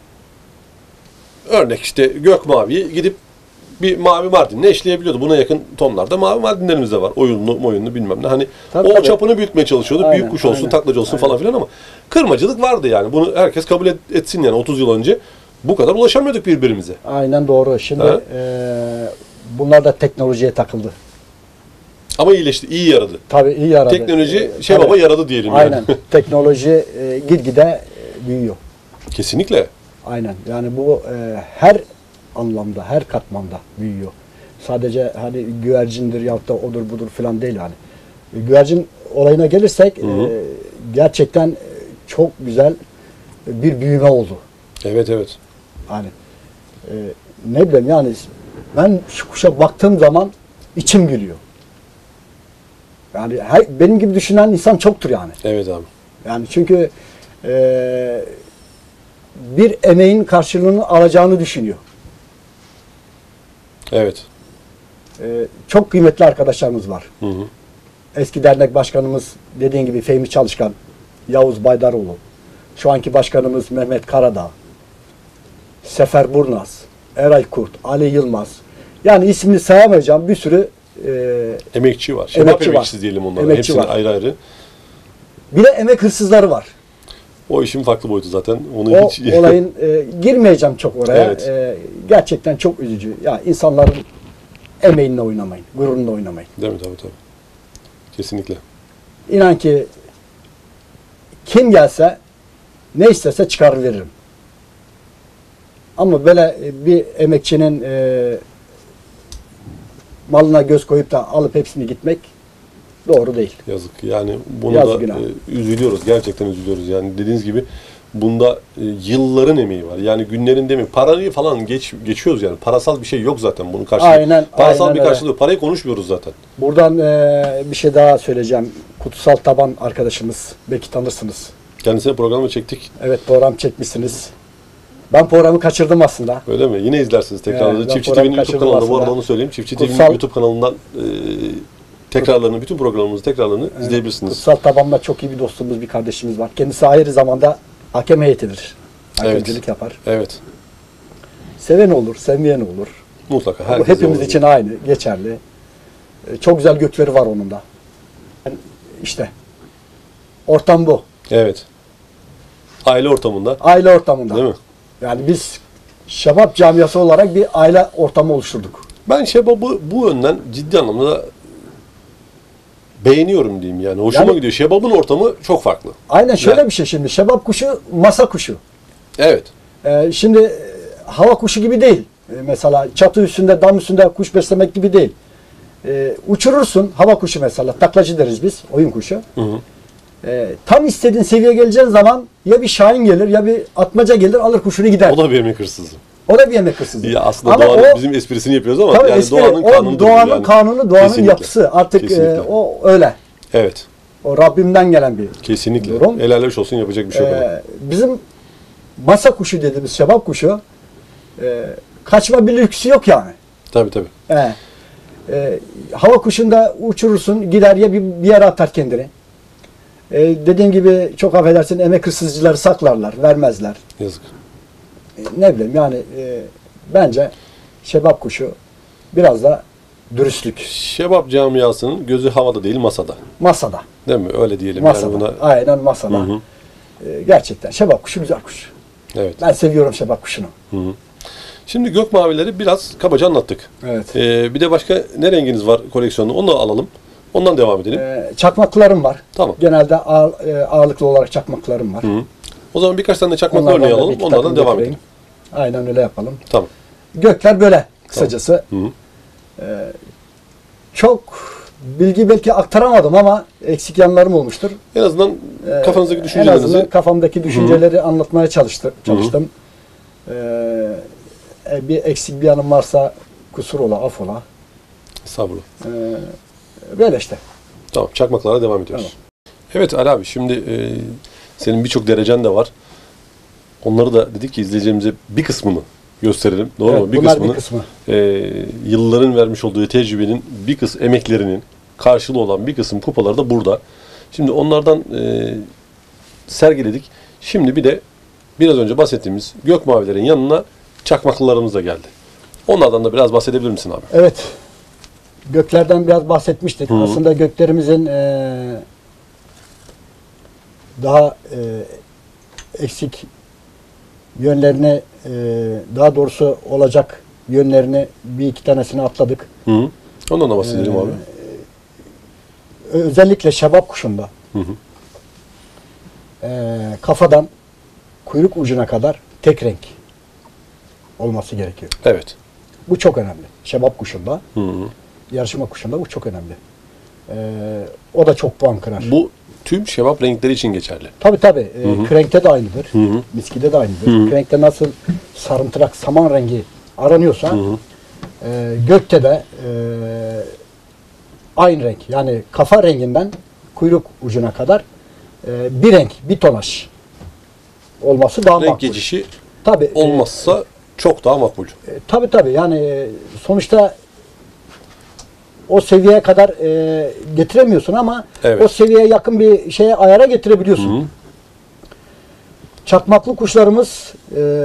Örnek işte gök maviyi gidip bir mavi mardinle eşleyebiliyordu. Buna yakın tonlarda mavi mardinlerimiz de var. Oyunlu bilmem ne. Hani Tabii. çapını büyütmeye çalışıyorduk. Aynen, Büyük kuş olsun, aynen, taklacı olsun aynen. falan filan ama kırmacılık vardı yani. Bunu herkes kabul etsin yani 30 yıl önce. Bu kadar ulaşamıyorduk birbirimize. Aynen doğru. Şimdi Ha? bunlar da teknolojiye takıldı. Ama iyileşti, iyi yaradı. Tabii iyi yaradı. Teknoloji Tabii. baba yaradı diyelim Aynen. yani. Teknoloji gitgide büyüyor. Kesinlikle. Aynen. Yani bu her anlamda, her katmanda büyüyor. Sadece hani güvercindir yahut da odur budur falan değil yani. Güvercin olayına gelirsek gerçekten çok güzel bir büyüme oldu. Evet. Yani ne bileyim yani ben şu kuşa baktığım zaman içim gülüyor. Yani benim gibi düşünen insan çoktur yani. Evet abi. Yani çünkü bir emeğin karşılığını alacağını düşünüyor. Evet. Çok kıymetli arkadaşlarımız var. Hı hı. Eski dernek başkanımız dediğin gibi Fehmi Çalışkan, Yavuz Baydaroğlu, şu anki başkanımız Mehmet Karadağ, Sefer Burnaz, Eray Kurt, Ali Yılmaz. Yani ismini sayamayacağım bir sürü Emekçi var. Şebap Emekçi var. emekçisi diyelim onlara. Emekçi Hepsinin var. ayrı ayrı. bir de emek hırsızları var. O işin farklı boyutu zaten. Onu O hiç olayın girmeyeceğim çok oraya. Evet. Gerçekten çok üzücü. Ya insanların emeğinle oynamayın, gururunla oynamayın. Değil mi? Tabii. Kesinlikle. İnan ki kim gelse ne istese çıkar veririm. Ama böyle bir emekçinin malına göz koyup da alıp hepsini gitmek doğru değil. Yazık. Yani bunu Yazık da günah. üzülüyoruz. Gerçekten üzülüyoruz. Yani dediğiniz gibi Bunda yılların emeği var. Yani günlerin emeği. Parayı falan geçiyoruz yani. Parasal bir şey yok zaten bunun karşılığı. Aynen, Parasal aynen bir öyle. karşılığı yok. Parayı konuşmuyoruz zaten. Buradan bir şey daha söyleyeceğim. Kutsal Taban arkadaşımız. Belki tanırsınız. Kendisine programı çektik. Evet, program çekmişsiniz. Ben programı kaçırdım aslında. Öyle mi? Yine izlersiniz tekrarını. Ben Çiftçi programı TV'nin YouTube kaçırdım kanalında. Bu aslında. arada onu söyleyeyim. Çiftçi TV'nin Kutsal- YouTube kanalından tekrarlarını, bütün programımızın tekrarlarını izleyebilirsiniz. Kutsal Taban'la çok iyi bir dostumuz, bir kardeşimiz var. Kendisi ayrı zamanda hakem heyetidir. Hakemcilik yapar. Evet. Seven olur, sevmeyen olur. Mutlaka. Bu Herkes hepimiz için aynı, geçerli. Çok güzel gökleri var onun da. Yani işte ortam bu. Evet. Aile ortamında. Aile ortamında. Değil mi? Yani biz Şebap camiası olarak bir aile ortamı oluşturduk. Ben Şebap'ı bu yönden ciddi anlamda beğeniyorum diyeyim yani. Hoşuma Yani- gidiyor. Şebap'ın ortamı çok farklı. Aynen şöyle Yani- bir şey şimdi. Şebap kuşu masa kuşu. Evet. Şimdi hava kuşu gibi değil. Mesela çatı üstünde, dam üstünde kuş beslemek gibi değil. Uçurursun hava kuşu mesela. Taklacı deriz biz. Oyun kuşu. Hı hı. Tam istediğin seviyeye geleceğin zaman ya bir şahin gelir ya bir atmaca gelir alır kuşunu gider. O da bir yemek hırsızı. O da bir yemek hırsızı. Ya aslında Ama doğanın o, bizim esprisini yapıyoruz ama tabii yani espri, doğanın o kanunudur bu doğanın yani. kanunu, doğanın Kesinlikle. yapısı. Artık Kesinlikle. o öyle. Evet. O Rabbimden gelen bir Kesinlikle. durum. El alem olsun, yapacak bir şey yok. ama. Bizim masa kuşu dediğimiz şebap kuşu kaçma bir lüksü yok yani. Tabii tabii. Hava kuşunda uçurursun gider ya bir yere atar kendini. Dediğim gibi çok affedersin emek hırsızcıları saklarlar, vermezler. Yazık. Ne bileyim yani bence şebap kuşu biraz da dürüstlük. Şebap camiasının gözü havada değil masada. Masada. Değil mi? Öyle diyelim Masada. yani buna. Aynen masada. Hı hı. Gerçekten şebap kuşu güzel kuş. Evet. Ben seviyorum şebap kuşunu. Hı hı. Şimdi gök mavileri biraz kabaca anlattık. Evet. Bir de başka ne renginiz var koleksiyonda? Onu da alalım. Ondan devam edelim. Çakmaklarım var. Tamam. Genelde ağırlıklı olarak çakmaklarım var. Hı hı. O zaman birkaç tane de çakmak Onlardan örneği da alalım. bir iki Onlardan takım devam getireyim. edelim. Aynen öyle yapalım. Tamam. Gökler böyle kısacası. Hı hı. Çok bilgi belki aktaramadım ama eksik yanlarım olmuştur. En azından kafanızdaki En düşüncelerinizi azından kafamdaki düşünceleri anlatmaya çalıştım. Bir eksik bir yanım varsa kusur ola, af ola. sabırlı. Böyle işte. Tamam. Çakmaklara devam ediyoruz. Tamam. Evet Ali abi, şimdi senin birçok derecen de var. Onları da dedik ki izleyicilerimize bir kısmını gösterelim. Doğru Evet, mu? Bir bunlar kısmını. bir kısmı. Yılların vermiş olduğu tecrübenin bir kısmı, emeklerinin karşılığı olan bir kısım kupaları da burada. Şimdi onlardan sergiledik. Şimdi bir de biraz önce bahsettiğimiz gök mavilerin yanına çakmaklılarımız da geldi. Onlardan da biraz bahsedebilir misin abi? Evet. Göklerden biraz bahsetmiştik. Hı hı. Aslında göklerimizin daha eksik yönlerini, daha doğrusu olacak yönlerini bir iki tanesini atladık. Hı hı. Ondan da bahsedelim abi. Özellikle şebap kuşunda Hı hı. kafadan kuyruk ucuna kadar tek renk olması gerekiyor. Evet. Bu çok önemli. Şebap kuşunda, Hı hı. yarışma kuşunda bu çok önemli. O da çok puan kırar. Bu tüm şebap renkleri için geçerli. Tabii tabii. Krenkte de aynıdır. Hı hı. Miskide de aynıdır. Hı hı. Krenkte nasıl sarımtırak, saman rengi aranıyorsa Hı hı. gökte de aynı renk. Yani kafa renginden kuyruk ucuna kadar bir renk, bir tonaj olması daha Renk makbul. geçişi Tabii, olmazsa çok daha makbul. tabii yani sonuçta o seviyeye kadar getiremiyorsun ama Evet. o seviyeye yakın bir şeye ayara getirebiliyorsun. Hı hı. Çakmaklı kuşlarımız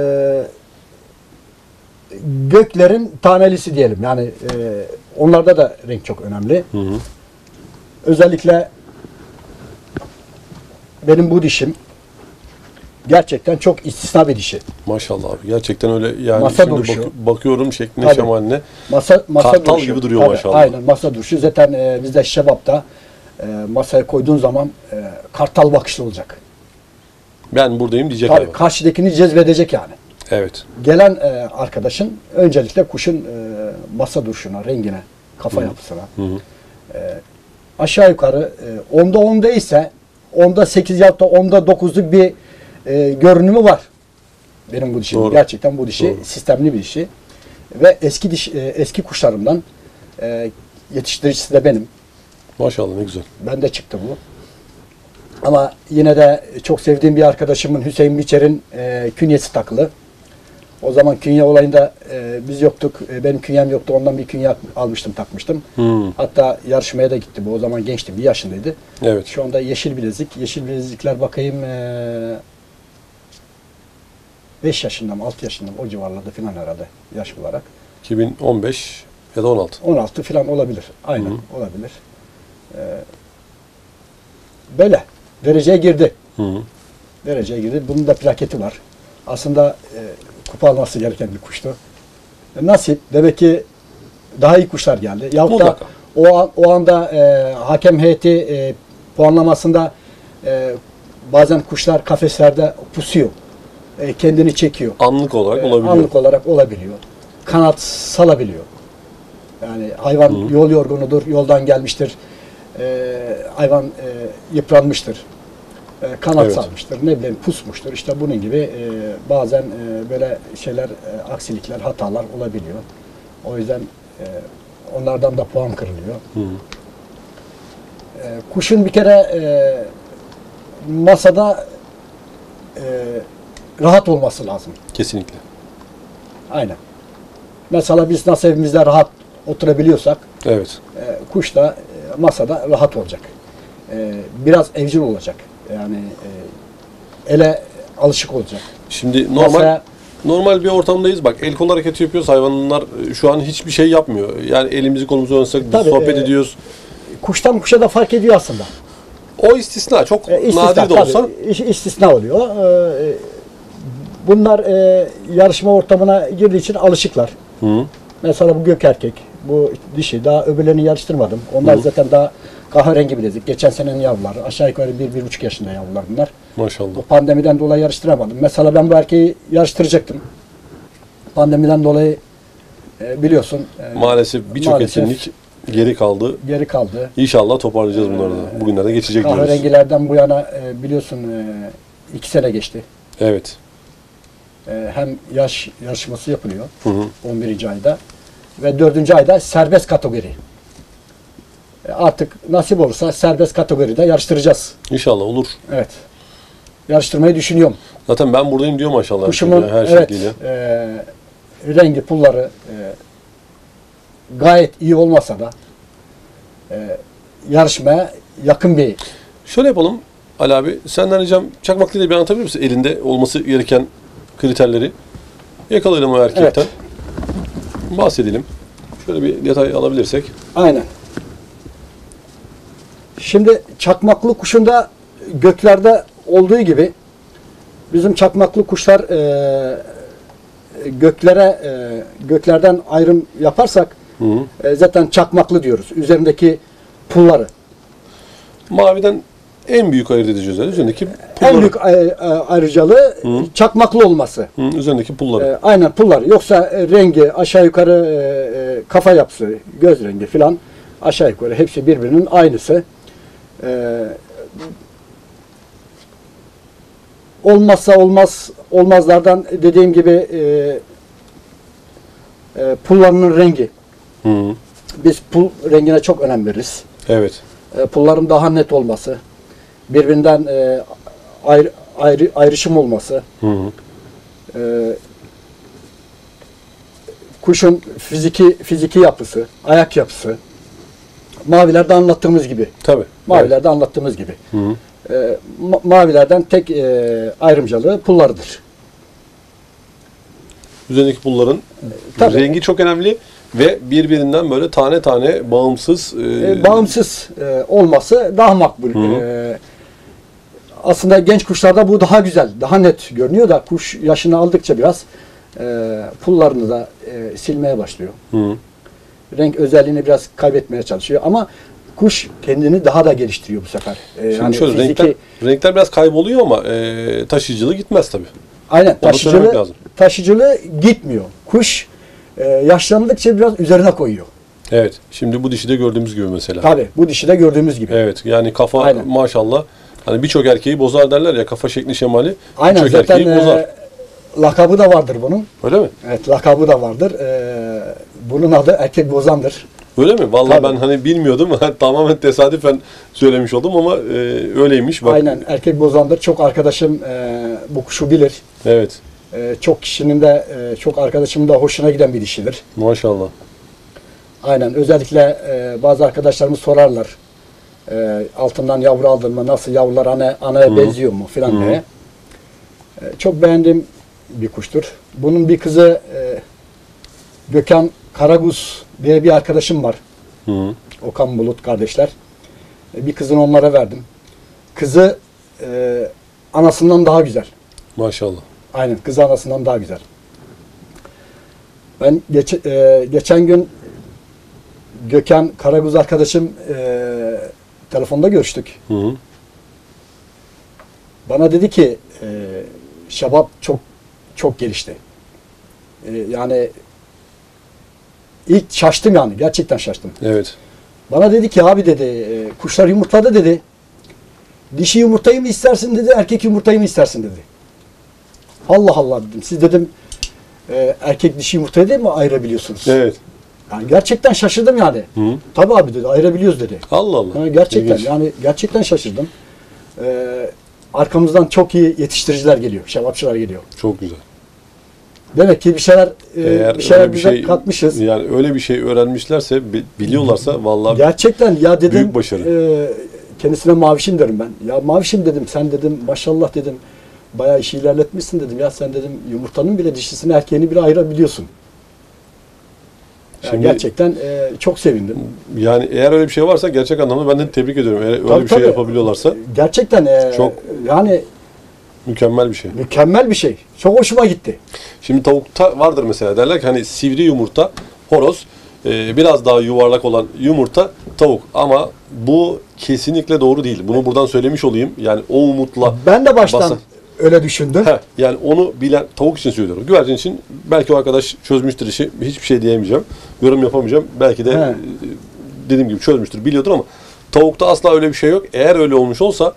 göklerin tanelisi diyelim. Yani onlarda da renk çok önemli. Hı hı. Özellikle benim bu dişim gerçekten çok istisna bir dişi. Maşallah abi. Gerçekten öyle yani. Masa Şimdi duruşu. bakıyorum şekline, Tabii. şemaline. Masa Kartal duruşu. gibi duruyor Tabii, maşallah. Aynen masa duruşu. Zaten bizde şebapta masaya koyduğun zaman kartal bakışlı olacak. Ben buradayım diyecek Tabii hayvan. karşıdakini cezbedecek yani. Evet. Gelen arkadaşın öncelikle kuşun masa duruşuna, rengine, kafa yapısına Hı hı. aşağı yukarı 10'da 10 değilse 10'da 8 ya da 10'da 9'luk bir görünümü var. Benim bu dişim. Doğru. Gerçekten bu dişi Doğru. sistemli bir dişi. Ve eski kuşlarımdan yetiştiricisi de benim. Maşallah ne güzel. Bende çıktı bu. Ama yine de çok sevdiğim bir arkadaşımın Hüseyin Biçer'in künyesi takılı. O zaman künye olayında biz yoktuk. Benim künyem yoktu. Ondan bir künye almıştım, takmıştım. Hatta yarışmaya da gitti bu. O zaman gençti. 1 yaşındaydı. Evet. Şu anda yeşil bilezik. Yeşil bilezikler bakayım 5 yaşında mı 6 yaşında mı o civarlarda falan herhalde yaş olarak. 2015 ya da 16. 16 falan olabilir. Aynen olabilir. Böyle. Dereceye girdi. Dereceye girdi. Bunun da plaketi var. Aslında kupa alması gereken bir kuştu. Nasip. Demek ki daha iyi kuşlar geldi. Yahut da o anda hakem heyeti puanlamasında bazen kuşlar kafeslerde pusuyor. Kendini çekiyor. Anlık olarak olabiliyor. Anlık olarak olabiliyor. Kanat salabiliyor. Yani hayvan yol yorgunudur, yoldan gelmiştir. Hayvan yıpranmıştır. Kanat salmıştır, ne bileyim pusmuştur. İşte bunun gibi bazen böyle şeyler, aksilikler, hatalar olabiliyor. O yüzden onlardan da puan kırılıyor. Kuşun bir kere masada rahat olması lazım. Kesinlikle. Aynen. Mesela biz nasıl evimizde rahat oturabiliyorsak, Evet. kuş da masada rahat olacak. Biraz evcil olacak. Yani ele alışık olacak. Şimdi Masaya- normal bir ortamdayız. Bak el kol hareketi yapıyoruz. Hayvanlar şu an hiçbir şey yapmıyor. Yani elimizi kolumuzu oynasak biz Tabii, sohbet ediyoruz. Kuştan kuşa da fark ediyor aslında. O istisna. Çok İstisna, nadir de tabii, olsa. istisna oluyor. Bunlar yarışma ortamına girdiği için alışıklar. Mesela bu gök erkek, bu dişi. Daha öbürlerini yarıştırmadım. Onlar zaten daha kahverengi bilezik. Geçen senenin yavruları. Aşağı yukarı 1-1,5 yaşında yavrular bunlar. Maşallah. Bu pandemiden dolayı yarıştıramadım. Mesela ben bu erkeği yarıştıracaktım. Pandemiden dolayı biliyorsun. Maalesef birçok maalesef etkinlik geri kaldı. geri kaldı. İnşallah toparlayacağız bunları da. Bugünlerde geçecek diyoruz. Kahverengilerden bu yana biliyorsun 2 sene geçti. Evet. Hem yaş yarışması yapılıyor 11. ayda ve 4. ayda serbest kategori. Artık nasip olursa serbest kategoride yarıştıracağız. İnşallah olur. Evet. Yarıştırmayı düşünüyorum. Zaten ben buradayım diyor maşallah. Kuşumun her evet, şekliyle. rengi, pulları gayet iyi olmasa da yarışmaya yakın bir. Şöyle yapalım Ali abi. Senden ricam çakmaklıyla bir anlatabilir misin? Elinde olması gereken kriterleri. Yakalayalım o erkekten. Bahsedelim. Şöyle bir detay alabilirsek. Aynen. Şimdi çakmaklı kuşunda göklerde olduğu gibi bizim çakmaklı kuşlar göklerden ayrım yaparsak zaten çakmaklı diyoruz. Üzerindeki pulları. Maviden en büyük ayırt edici özelliği üzerindeki pulları. En büyük ayrıcalığı çakmaklı olması. Üzerindeki pulları. Aynen pullar. Yoksa rengi aşağı yukarı kafa yapısı, göz rengi filan aşağı yukarı hepsi birbirinin aynısı. Olmazsa olmazlardan dediğim gibi pullarının rengi. Biz pul rengine çok önem veririz. Evet. Pulların daha net olması, birbirinden ayrışım olması, kuşun fiziki yapısı, ayak yapısı, mavilerde anlattığımız gibi. Tabii. Mavilerde anlattığımız gibi. Mavilerden tek ayrımcılığı pullarıdır. Üzerindeki pulların Tabii. rengi çok önemli ve birbirinden böyle tane tane bağımsız Bağımsız olması daha makbul. Aslında genç kuşlarda bu daha güzel, daha net görünüyor da kuş yaşını aldıkça biraz pullarını da silmeye başlıyor. Renk özelliğini biraz kaybetmeye çalışıyor ama kuş kendini daha da geliştiriyor bu sefer. Şimdi Yani şöyle renkler biraz kayboluyor ama taşıyıcılığı gitmez tabii. Aynen, Onu söylemek lazım. taşıyıcılığı gitmiyor. Kuş yaşlandıkça biraz üzerine koyuyor. Evet. Şimdi bu dişide gördüğümüz gibi mesela. Tabii bu dişide gördüğümüz gibi. Evet. Yani kafa Aynen. maşallah Hani birçok erkeği bozar derler ya, kafa şekli şemali. Aynen, Birçok zaten erkeği bozar. lakabı da vardır bunun. Öyle mi? Evet, lakabı da vardır. Bunun adı erkek bozandır. Öyle mi? Vallahi Tabii. ben hani bilmiyordum. Tamamen tesadüfen söylemiş oldum ama öyleymiş. Bak. Aynen, erkek bozandır. Çok arkadaşım bu kuşu bilir. Evet. Çok kişinin de, çok arkadaşımın da hoşuna giden bir dişidir. Maşallah. Aynen, özellikle bazı arkadaşlarımız sorarlar. Altından yavru aldın mı? Nasıl, yavrular anaya benziyor mu filan diye. Çok beğendiğim bir kuştur. Bunun bir kızı Gökhan Karaguz diye bir arkadaşım var. Hı. Okan Bulut kardeşler. Bir kızını onlara verdim. Kızı anasından daha güzel. Maşallah. Aynen, kızı anasından daha güzel. Ben geçen gün Gökhan Karaguz arkadaşım telefonda görüştük. Hı hı. Bana dedi ki şabap çok gelişti. Yani ilk şaştım, yani gerçekten şaştım. Evet. Bana dedi ki abi dedi, kuşlar yumurtladı dedi. Dişi yumurtayı mı istersin dedi, erkek yumurtayı mı istersin dedi. Allah Allah dedim. Siz dedim erkek dişi yumurtayı değil mi ayırabiliyorsunuz? Evet. Yani gerçekten şaşırdım yani. Hı. Tabii abi dedi, ayırabiliyoruz dedi. Allah Allah. Gerçekten İlginç. yani gerçekten şaşırdım. Arkamızdan çok iyi yetiştiriciler geliyor, şebapçılar geliyor. Çok güzel. Demek ki bir şeyler Eğer bir şeyler öyle bir bize şey katmışız. yani öyle bir şey öğrenmişlerse, biliyorlarsa vallahi Gerçekten ya dedim, büyük başarı. Kendisine Mavişim derim ben. Ya Mavişim dedim, sen dedim maşallah dedim, bayağı işi ilerletmişsin dedim. Ya sen dedim yumurtanın bile dişisini erkeğini bile ayırabiliyorsun. Yani Şimdi- gerçekten çok sevindim. yani eğer öyle bir şey varsa gerçek anlamda ben de tebrik ediyorum. Eğer öyle Tabii, bir şey tabii. yapabiliyorlarsa Gerçekten Çok- yani mükemmel bir şey. mükemmel bir şey. Çok hoşuma gitti. Şimdi tavukta vardır mesela, derler ki hani sivri yumurta horoz, biraz daha yuvarlak olan yumurta tavuk, ama bu kesinlikle doğru değil. Bunu buradan söylemiş olayım. Yani o umutla Ben de baştan basan- öyle düşündüm. yani onu bilen, tavuk için söylüyorum. Güvercin için belki o arkadaş çözmüştür işi. Hiçbir şey diyemeyeceğim. Yorum yapamayacağım. Belki de He. dediğim gibi çözmüştür, biliyordur, ama tavukta asla öyle bir şey yok. Eğer öyle olmuş olsa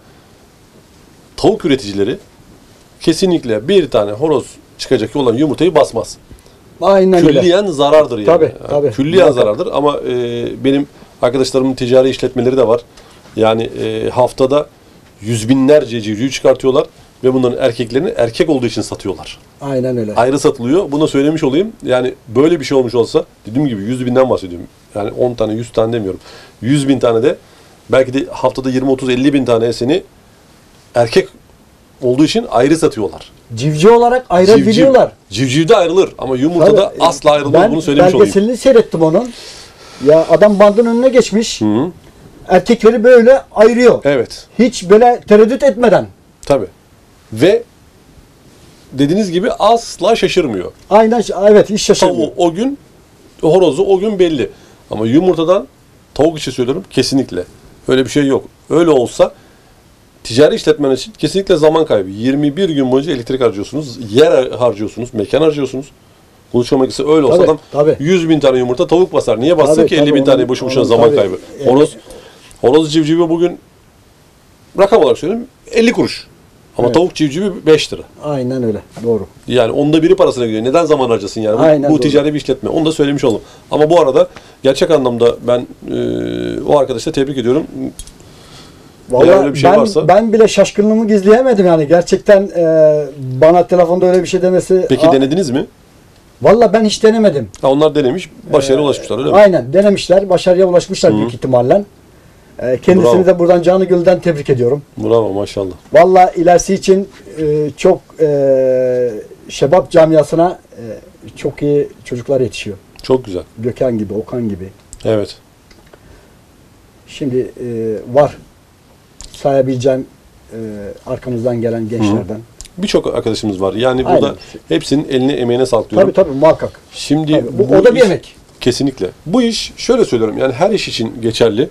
tavuk üreticileri kesinlikle bir tane horoz çıkacak olan yumurtayı basmaz. Aynen öyle. Külliyen zarardır yani. Tabii, Yani tabii. Külliyen Muhakkak. zarardır, ama benim arkadaşlarımın ticari işletmeleri de var. Yani haftada yüz binlerce civciv çıkartıyorlar ve bunların erkeklerini erkek olduğu için satıyorlar. Aynen öyle. Ayrı satılıyor. Bunu söylemiş olayım. Yani böyle bir şey olmuş olsa, dediğim gibi 100 binden bahsediyorum. Yani 10 tane, 100 tane demiyorum. 100 bin tane de, belki de haftada 20, 30, 50 bin tanesini erkek olduğu için ayrı satıyorlar. Civciv olarak ayırabiliyorlar. Civcivde ayrılır ama yumurtada Tabii, asla ayrılmaz. ben Bunu söylemiş olayım. belgeselini seyrettim onun. Ya adam bandın önüne geçmiş. Hı. Erkekleri böyle ayırıyor. Evet. Hiç böyle tereddüt etmeden. Tabii. Ve dediğiniz gibi asla şaşırmıyor. Aynen, evet, hiç şaşırmıyor. Tavuğu o gün, horozu o gün belli. Ama yumurtadan, tavuk için söylüyorum, kesinlikle öyle bir şey yok. Öyle olsa ticari işletmen için kesinlikle zaman kaybı. 21 gün boyunca elektrik harcıyorsunuz, yer harcıyorsunuz, mekan harcıyorsunuz. Konuşmak ise öyle olsa Tabii, adam tabii. 100 bin tane yumurta tavuk basar. Niye bassın Tabii, ki 50 bin tabii, tane onun- boşu boşuna onun zaman tabii. kaybı? Horoz civcivi bugün rakam olarak söyleyeyim 50 kuruş. Ama Evet. tavuk civcivi 5 lira. Aynen öyle. Doğru. Yani onda biri parasına gidiyor. Neden zaman harcasın yani? Aynen Bu doğru. ticari bir işletme. Onu da söylemiş oldum. Ama bu arada gerçek anlamda ben o arkadaşı da tebrik ediyorum. Eğer öyle Vallahi bir şey ben, varsa- ben bile şaşkınlığımı gizleyemedim yani. Gerçekten bana telefonda öyle bir şey demesi. Peki denediniz mi? Vallahi ben hiç denemedim. Ha, onlar denemiş, başarıya ulaşmışlar öyle mi? Aynen, denemişler. Başarıya ulaşmışlar büyük ihtimalle. Kendisini Bravo. de buradan canı gönülden tebrik ediyorum. Bravo, maşallah. Vallahi ilerisi için çok şebap camiasına çok iyi çocuklar yetişiyor. Çok güzel. Gökhan gibi, Okan gibi. Evet. Şimdi var sayabileceğim arkamızdan gelen gençlerden. Birçok arkadaşımız var. Yani Aynen. burada hepsinin eline emeğine sağlık diyorum. Tabii muhakkak. Şimdi Tabii, o da bir iş- emek. Kesinlikle. Bu iş, şöyle söylüyorum, yani her iş için geçerli.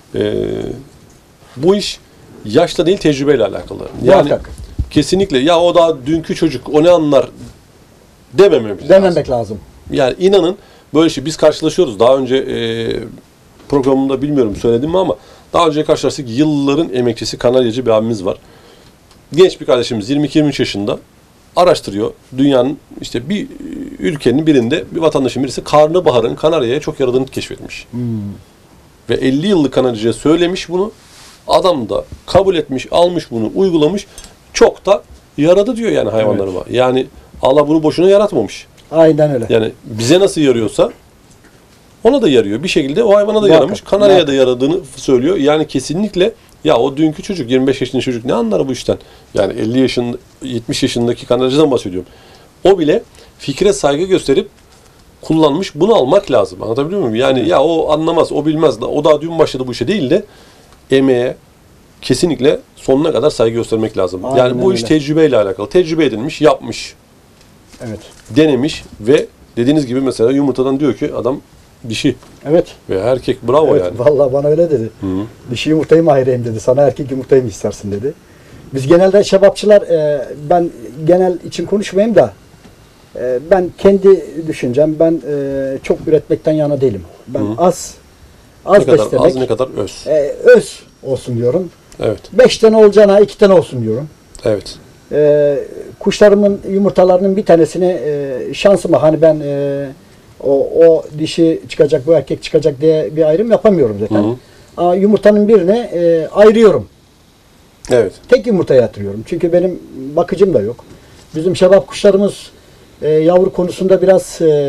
Bu iş yaşla değil, tecrübeyle alakalı. Yani Muhakkak. kesinlikle ya o daha dünkü çocuk, o ne anlar demememiz lazım. Denemek lazım. Yani inanın böyle şey, biz karşılaşıyoruz. Daha önce programımda bilmiyorum söyledim mi, ama Daha önce karşılaştık. Yılların emekçisi, kanaryacı bir abimiz var. Genç bir kardeşimiz 22-23 yaşında araştırıyor. Dünyanın işte bir ülkenin birinde bir vatandaşın birisi karnabaharın Kanarya'ya çok yaradığını keşfetmiş. Ve 50 yıllık kanaryacıya söylemiş bunu. Adam da kabul etmiş, almış bunu, uygulamış. Çok da yaradı diyor yani hayvanlarıma. Evet. Yani Allah bunu boşuna yaratmamış. Aynen öyle. Yani bize nasıl yarıyorsa ona da yarıyor. Bir şekilde o hayvana da yaramış. Kanarya'ya da yaradığını söylüyor. Yani kesinlikle ya o dünkü çocuk, 25 yaşındaki çocuk ne anlar bu işten? Yani 50 yaşında, 70 yaşındaki kanaryacıdan bahsediyorum. O bile fikre saygı gösterip kullanmış. Bunu almak lazım. Anlatabiliyor muyum? Yani ya o anlamaz, o bilmez. O daha dün başladı bu işe değil de emeğe kesinlikle sonuna kadar saygı göstermek lazım. Aynen yani bu öyle. iş tecrübeyle alakalı. Tecrübe edilmiş, yapmış. Evet. Denemiş ve dediğiniz gibi mesela yumurtadan diyor ki adam dişi Evet. veya erkek. Bravo Evet, yani. vallahi bana öyle dedi. Hı-hı. Dişi yumurtayı mı ayırayım dedi. Sana erkek yumurtayı mı istersin dedi. Biz genelde şebapçılar, ben genel için konuşmayayım da ben kendi düşüncem, ben çok üretmekten yana değilim. Ben Hı-hı. az ne kadar beslemek, az ne kadar öz. öz olsun diyorum. Evet. 5 tane olacağına 2 tane olsun diyorum. Evet. Kuşlarımın yumurtalarının bir tanesini şansıma, hani ben o dişi çıkacak, bu erkek çıkacak diye bir ayrım yapamıyorum zaten. Hı-hı. Ama yumurtanın birini ayırıyorum. Evet. Tek yumurtaya yatırıyorum. Çünkü benim bakıcım da yok. Bizim şebap kuşlarımız yavru konusunda biraz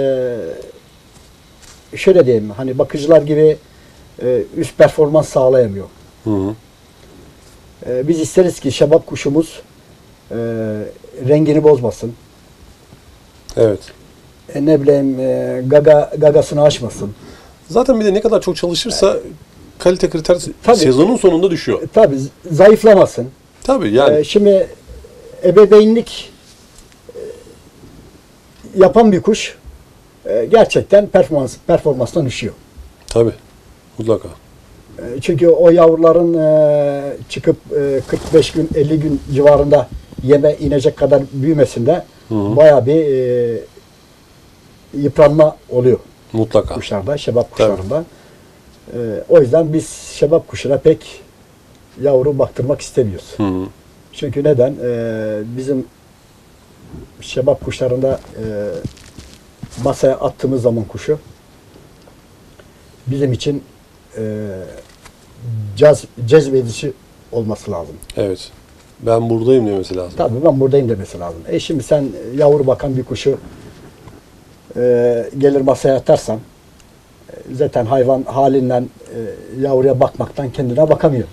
şöyle diyeyim, hani bakıcılar gibi üst performans sağlayamıyor. Hı-hı. Biz isteriz ki şebap kuşumuz rengini bozmasın. Evet. Ne bileyim gagasını açmasın. Zaten bir de ne kadar çok çalışırsa kalite kriter Tabii. sezonun sonunda düşüyor. Tabii zayıflamasın. Tabii yani. Şimdi ebeveynlik yapan bir kuş gerçekten performanstan düşüyor. Tabii. Mutlaka. Çünkü o yavruların çıkıp 45 gün 50 gün civarında yeme inecek kadar büyümesinde bayağı bir yıpranma oluyor. Mutlaka. Kuşlarda, şebap kuşlarında. O yüzden biz şebap kuşuna pek yavru baktırmak istemiyoruz. Hı-hı. Çünkü neden? Bizim şebap kuşlarında masaya attığımız zaman kuşu bizim için cezbedici olması lazım. Evet. Ben buradayım demesi lazım. Tabii ben buradayım demesi lazım. Şimdi sen yavru bakan bir kuşu gelir masaya atarsan zaten hayvan halinden yavruya bakmaktan kendine bakamıyor.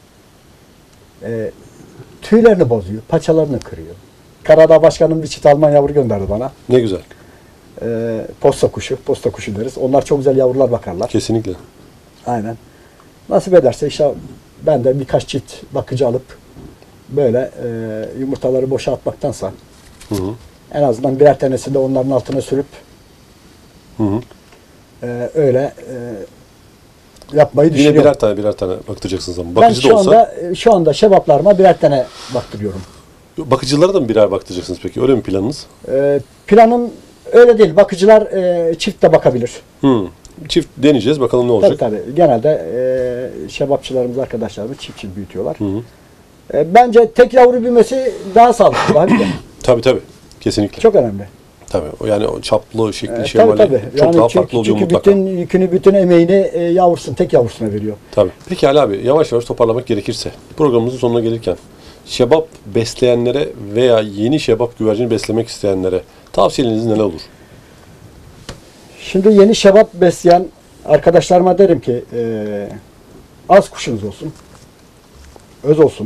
Tüylerini bozuyor, paçalarını kırıyor. Karadağ Başkanım bir çift Alman yavru gönderdi bana. Ne güzel. Posta kuşu deriz. Onlar çok güzel yavrular bakarlar. Kesinlikle. Aynen. Nasip ederse işte ben de birkaç çift bakıcı alıp böyle yumurtaları boşa atmaktansa Hı-hı. en azından birer tanesi de onların altına sürüp Hı-hı. Öyle yapmayı Yine düşünüyorum. birer tane baktıracaksınız ama. Ben Bakıcı da olsa. şu anda şebaplarıma birer tane baktırıyorum. Bakıcılara da mı birer baktıracaksınız peki? Öyle mi planınız? Planım öyle değil. Bakıcılar çift de bakabilir. Hı. Çift deneyeceğiz. Bakalım ne olacak. Tabii. Genelde şebapçılarımız, arkadaşlarımız çift büyütüyorlar. Hı-hı. Bence tek yavru büyümesi daha sağlıklı. Daha güzel. Tabii. Kesinlikle. Çok önemli. Tabii. Yani o çaplı, şekli, Tabii. çok Yani daha farklı oluyor çünkü mutlaka. bütün yükünü, bütün emeğini tek yavrusuna veriyor. Tabii. Peki Ali abi, yavaş yavaş toparlamak gerekirse programımızın sonuna gelirken şebap besleyenlere veya yeni şebap güvercini beslemek isteyenlere tavsiyeleriniz neler olur? Şimdi yeni şebap besleyen arkadaşlarıma derim ki az kuşunuz olsun, öz olsun,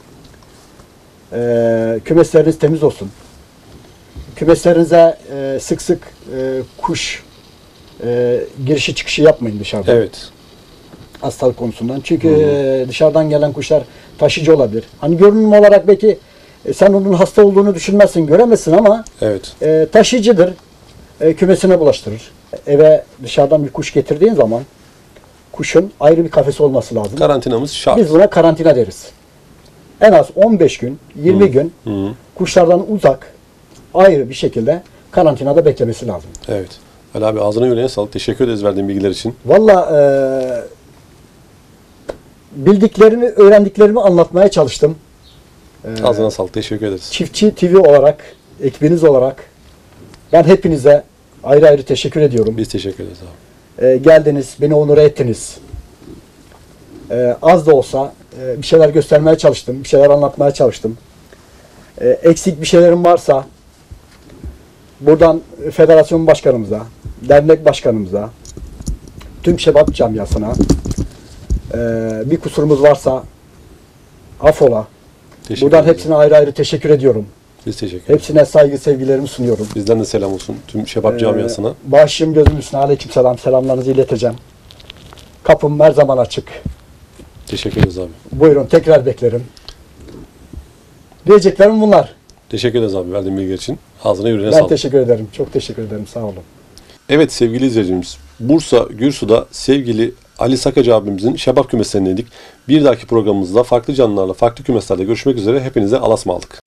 kümesleriniz temiz olsun, kümeslerinize sık sık kuş girişi çıkışı yapmayın dışarıda. Evet. Hastalık konusundan. Çünkü dışarıdan gelen kuşlar taşıyıcı olabilir. Hani görünüm olarak belki sen onun hasta olduğunu düşünmezsin, göremezsin ama Evet. Taşıyıcıdır. Kümesine bulaştırır. Eve dışarıdan bir kuş getirdiğin zaman kuşun ayrı bir kafesi olması lazım. Karantinamız şart. Biz buna karantina deriz. En az 15 gün, 20 gün kuşlardan uzak, ayrı bir şekilde karantinada beklemesi lazım. Evet. Ali abi ağzına yüreğine sağlık. Teşekkür ederiz verdiğin bilgiler için. Valla bildiklerimi, öğrendiklerimi anlatmaya çalıştım. Ağzına sağlık. Teşekkür ederiz. Çiftçi TV olarak, ekibiniz olarak ben hepinize ayrı ayrı teşekkür ediyorum. Biz teşekkür ederiz abi. Geldiniz, beni onur ettiniz. Az da olsa bir şeyler göstermeye çalıştım, bir şeyler anlatmaya çalıştım. Eksik bir şeylerim varsa buradan federasyon başkanımıza, dernek başkanımıza, tüm şebap camiasına bir kusurumuz varsa affola. Teşekkür Buradan ederiz. hepsine ayrı ayrı teşekkür ediyorum. Biz teşekkür ederiz. Hepsine saygı, sevgilerimi sunuyorum. Bizden de selam olsun tüm şebap camiasına. Başım gözüm üstüne, aleyküm selam, selamlarınızı ileteceğim. Kapım her zaman açık. Teşekkür ederiz abi. Buyurun, tekrar beklerim. Diyeceklerim bunlar. Teşekkür ederiz abi verdiğin bilgiler için. Ağzına yüreğine Ben sağlık. teşekkür ederim. Çok teşekkür ederim. Sağ olun. Evet sevgili izleyicimiz, Bursa Gürsu'da sevgili Ali Sakacı abimizin şebap kümeslerindeydik. Bir dahaki programımızda farklı canlılarla, farklı kümeslerde görüşmek üzere. Hepinize Allah'a ısmarladık.